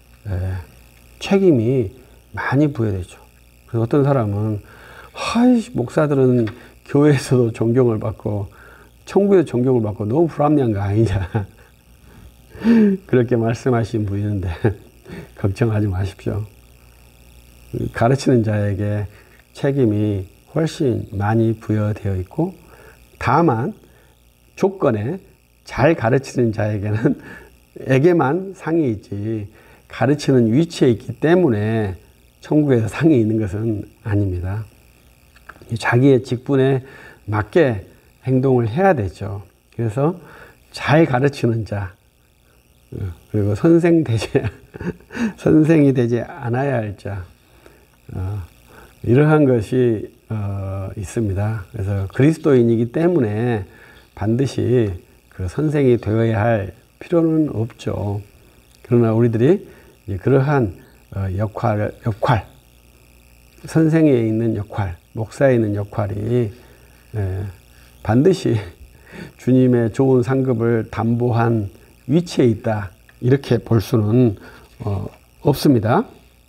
책임이 많이 부여되죠. 그래서 어떤 사람은 하이 목사들은 교회에서도 존경을 받고 천국에서 존경을 받고 너무 불합리한 거 아니냐 그렇게 말씀하신 분이 있는데 걱정하지 마십시오. 가르치는 자에게 책임이 훨씬 많이 부여되어 있고 다만 조건에 잘 가르치는 자에게는 에게만 상이 있지 가르치는 위치에 있기 때문에 천국에서 상이 있는 것은 아닙니다. 자기의 직분에 맞게 행동을 해야 되죠. 그래서 잘 가르치는 자 그리고 선생 되지 선생이 되지 않아야 할 자 어, 이러한 것이 어, 있습니다. 그래서 그리스도인이기 때문에 반드시 그 선생이 되어야 할 필요는 없죠. 그러나 우리들이 그러한 역할, 역할, 선생에 있는 역할, 목사에 있는 역할이 반드시 주님의 좋은 상급을 담보한 위치에 있다. 이렇게 볼 수는 없습니다.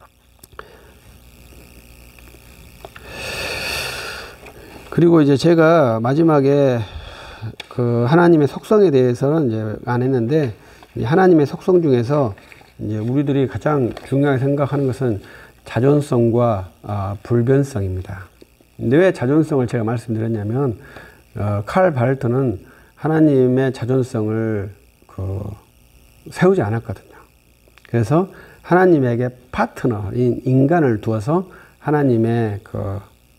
그리고 이제 제가 마지막에 그 하나님의 속성에 대해서는 이제 안 했는데 하나님의 속성 중에서 이제 우리들이 가장 중요하게 생각하는 것은 자존성과 아, 불변성입니다. 근데 왜 자존성을 제가 말씀드렸냐면 어, 칼 바르트는 하나님의 자존성을 그, 세우지 않았거든요. 그래서 하나님에게 파트너인 인간을 두어서 하나님의 그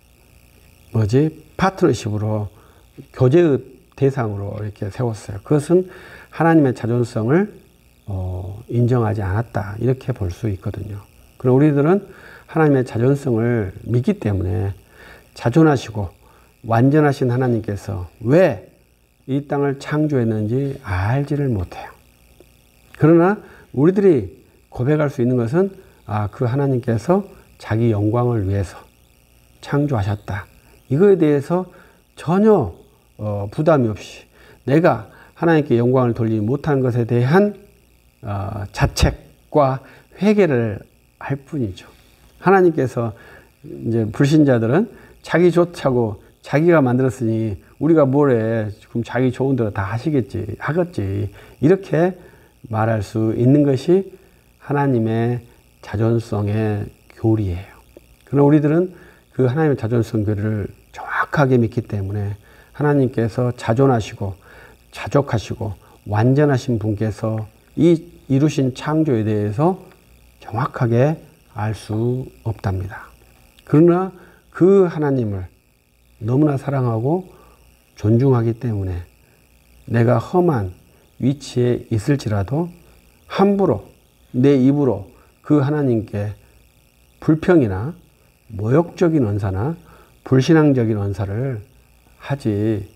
뭐지 파트너십으로 교제의 대상으로 이렇게 세웠어요. 그것은 하나님의 자존성을 어, 인정하지 않았다. 이렇게 볼 수 있거든요. 그럼 우리들은 하나님의 자존성을 믿기 때문에 자존하시고 완전하신 하나님께서 왜 이 땅을 창조했는지 알지를 못해요. 그러나 우리들이 고백할 수 있는 것은 아, 그 하나님께서 자기 영광을 위해서 창조하셨다. 이거에 대해서 전혀 어, 부담이 없이 내가 하나님께 영광을 돌리지 못한 것에 대한 어, 자책과 회개를 할 뿐이죠. 하나님께서 이제 불신자들은 자기 좋자고 자기가 만들었으니 우리가 뭐래 그럼 자기 좋은 대로 다 하시겠지 하겠지 이렇게 말할 수 있는 것이 하나님의 자존성의 교리예요. 그러나 우리들은 그 하나님의 자존성 교리를 정확하게 믿기 때문에 하나님께서 자존하시고 자족하시고 완전하신 분께서 이 이루신 창조에 대해서 정확하게 알 수 없답니다. 그러나 그 하나님을 너무나 사랑하고 존중하기 때문에 내가 험한 위치에 있을지라도 함부로 내 입으로 그 하나님께 불평이나 모욕적인 언사나 불신앙적인 언사를 하지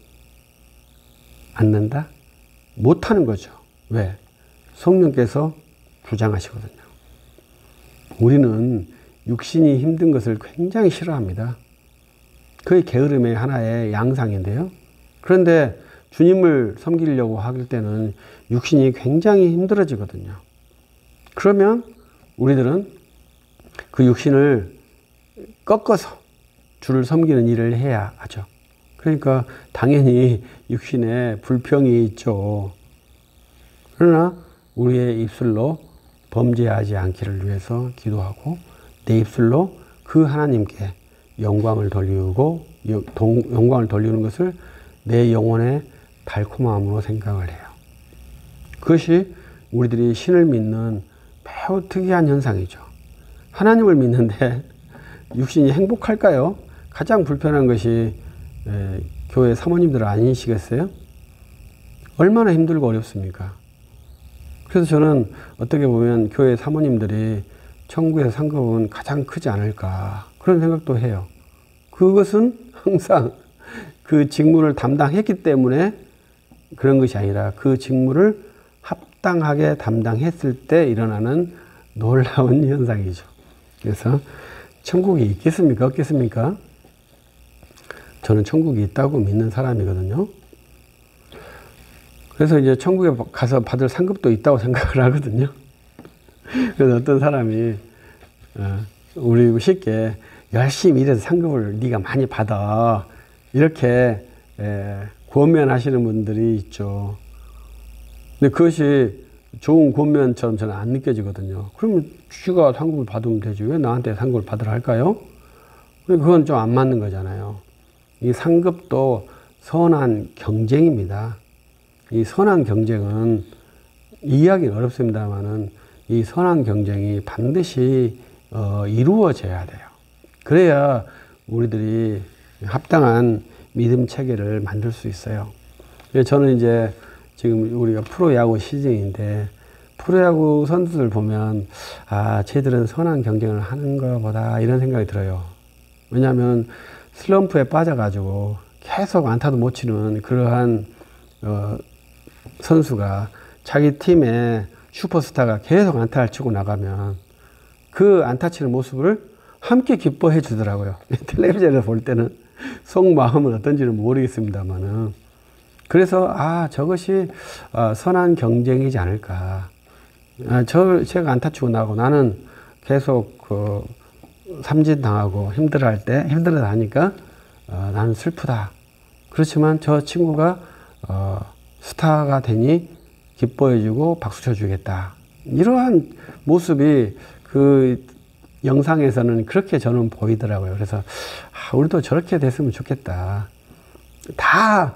않는다? 못하는 거죠. 왜? 성령께서 주장하시거든요. 우리는 육신이 힘든 것을 굉장히 싫어합니다. 그의 게으름의 하나의 양상인데요. 그런데 주님을 섬기려고 할 때는 육신이 굉장히 힘들어지거든요. 그러면 우리들은 그 육신을 꺾어서 주를 섬기는 일을 해야 하죠. 그러니까 당연히 육신에 불평이 있죠. 그러나 우리의 입술로 범죄하지 않기를 위해서 기도하고 내 입술로 그 하나님께 영광을 돌리고 영광을 돌리는 것을 내 영혼의 달콤함으로 생각을 해요. 그것이 우리들이 신을 믿는 매우 특이한 현상이죠. 하나님을 믿는데 육신이 행복할까요? 가장 불편한 것이 에, 교회 사모님들 아니시겠어요? 얼마나 힘들고 어렵습니까? 그래서 저는 어떻게 보면 교회 사모님들이 천국에서 상급은 가장 크지 않을까 그런 생각도 해요. 그것은 항상 그 직무를 담당했기 때문에 그런 것이 아니라 그 직무를 합당하게 담당했을 때 일어나는 놀라운 현상이죠. 그래서 천국이 있겠습니까? 없겠습니까? 저는 천국이 있다고 믿는 사람이거든요. 그래서 이제 천국에 가서 받을 상급도 있다고 생각을 하거든요. 그래서 어떤 사람이 우리 쉽게 열심히 일해서 상급을 네가 많이 받아 이렇게 권면하시는 분들이 있죠. 근데 그것이 좋은 권면처럼 저는 안 느껴지거든요. 그러면 쥐가 상급을 받으면 되지 왜 나한테 상급을 받으라 할까요? 그건 좀 안 맞는 거잖아요. 이 상급도 선한 경쟁입니다. 이 선한 경쟁은 이해하기는 어렵습니다만은 이 선한 경쟁이 반드시 어, 이루어져야 돼요. 그래야 우리들이 합당한 믿음 체계를 만들 수 있어요. 저는 이제 지금 우리가 프로야구 시즌인데 프로야구 선수들 보면 아, 쟤들은 선한 경쟁을 하는 것보다 이런 생각이 들어요. 왜냐하면 슬럼프에 빠져가지고 계속 안타도 못 치는 그러한 어, 선수가 자기 팀의 슈퍼스타가 계속 안타를 치고 나가면 그 안타 치는 모습을 함께 기뻐해 주더라고요. 텔레비전에서 볼 때는 속마음은 어떤지는 모르겠습니다만은 그래서 아 저것이 어, 선한 경쟁이지 않을까. 아, 저 제가 안타 치고 나고 나는 계속 그 삼진 당하고 힘들어할 때 힘들어 하니까 어, 나는 슬프다. 그렇지만 저 친구가 어, 스타가 되니 기뻐해주고 박수 쳐주겠다. 이러한 모습이 그 영상에서는 그렇게 저는 보이더라고요. 그래서 아, 우리도 저렇게 됐으면 좋겠다. 다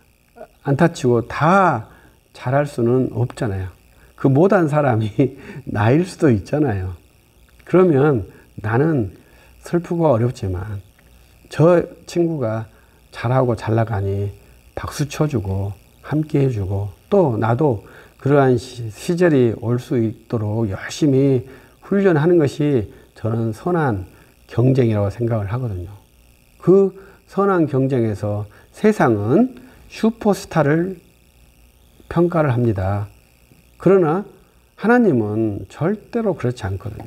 안타치고 다 잘할 수는 없잖아요. 그 못한 사람이 나일 수도 있잖아요. 그러면 나는 슬프고 어렵지만 저 친구가 잘하고 잘 나가니 박수 쳐주고 함께 해주고 또 나도 그러한 시, 시절이 올 수 있도록 열심히 훈련하는 것이 저는 선한 경쟁이라고 생각을 하거든요. 그 선한 경쟁에서 세상은 슈퍼스타를 평가를 합니다. 그러나 하나님은 절대로 그렇지 않거든요.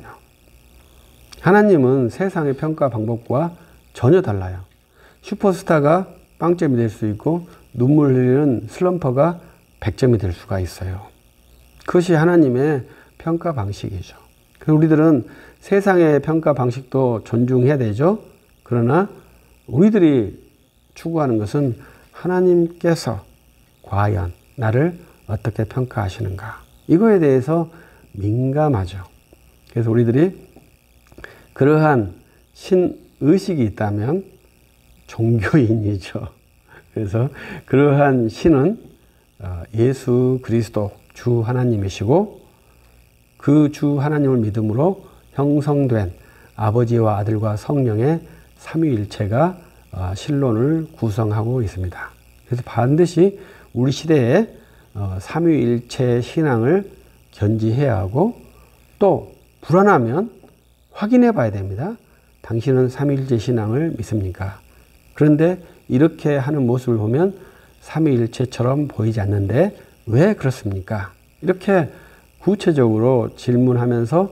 하나님은 세상의 평가 방법과 전혀 달라요. 슈퍼스타가 빵점이 될 수 있고 눈물 흘리는 슬럼퍼가 백 점이 될 수가 있어요. 그것이 하나님의 평가 방식이죠. 그래서 우리들은 세상의 평가 방식도 존중해야 되죠. 그러나 우리들이 추구하는 것은 하나님께서 과연 나를 어떻게 평가하시는가. 이거에 대해서 민감하죠. 그래서 우리들이 그러한 신의식이 있다면 종교인이죠. 그래서 그러한 신은 예수 그리스도 주 하나님이시고 그 주 하나님을 믿음으로 형성된 아버지와 아들과 성령의 삼위일체가 신론을 구성하고 있습니다. 그래서 반드시 우리 시대에 삼위일체 신앙을 견지해야 하고 또 불안하면 확인해 봐야 됩니다. 당신은 삼위일체 신앙을 믿습니까? 그런데 이렇게 하는 모습을 보면 삼위일체처럼 보이지 않는데 왜 그렇습니까? 이렇게 구체적으로 질문하면서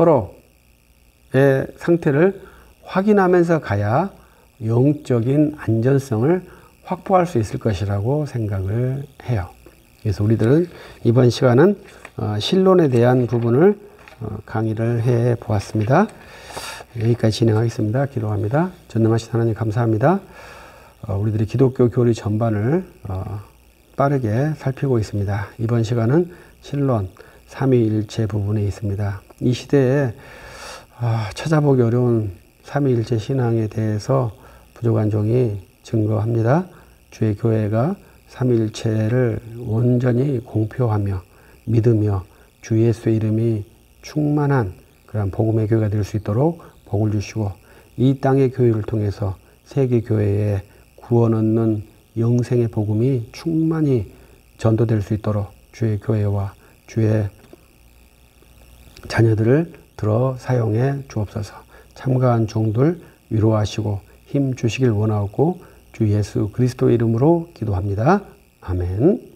서로의 상태를 확인하면서 가야 영적인 안전성을 확보할 수 있을 것이라고 생각을 해요. 그래서 우리들은 이번 시간은 신론에 대한 부분을 강의를 해 보았습니다. 여기까지 진행하겠습니다. 기도합니다. 전능하신 하나님 감사합니다. 우리들이 기독교 교리 전반을 빠르게 살피고 있습니다. 이번 시간은 신론 삼위일체 부분에 있습니다. 이 시대에 찾아보기 어려운 삼위일체 신앙에 대해서 부족한 종이 증거합니다. 주의 교회가 삼위일체를 온전히 공표하며 믿으며 주 예수의 이름이 충만한 그런 복음의 교회가 될 수 있도록 복을 주시고 이 땅의 교회를 통해서 세계 교회에 구원 얻는 영생의 복음이 충만히 전도될 수 있도록 주의 교회와 주의 자녀들을 들어 사용해 주옵소서. 참가한 종들 위로하시고 힘 주시길 원하고 주 예수 그리스도 이름으로 기도합니다. 아멘.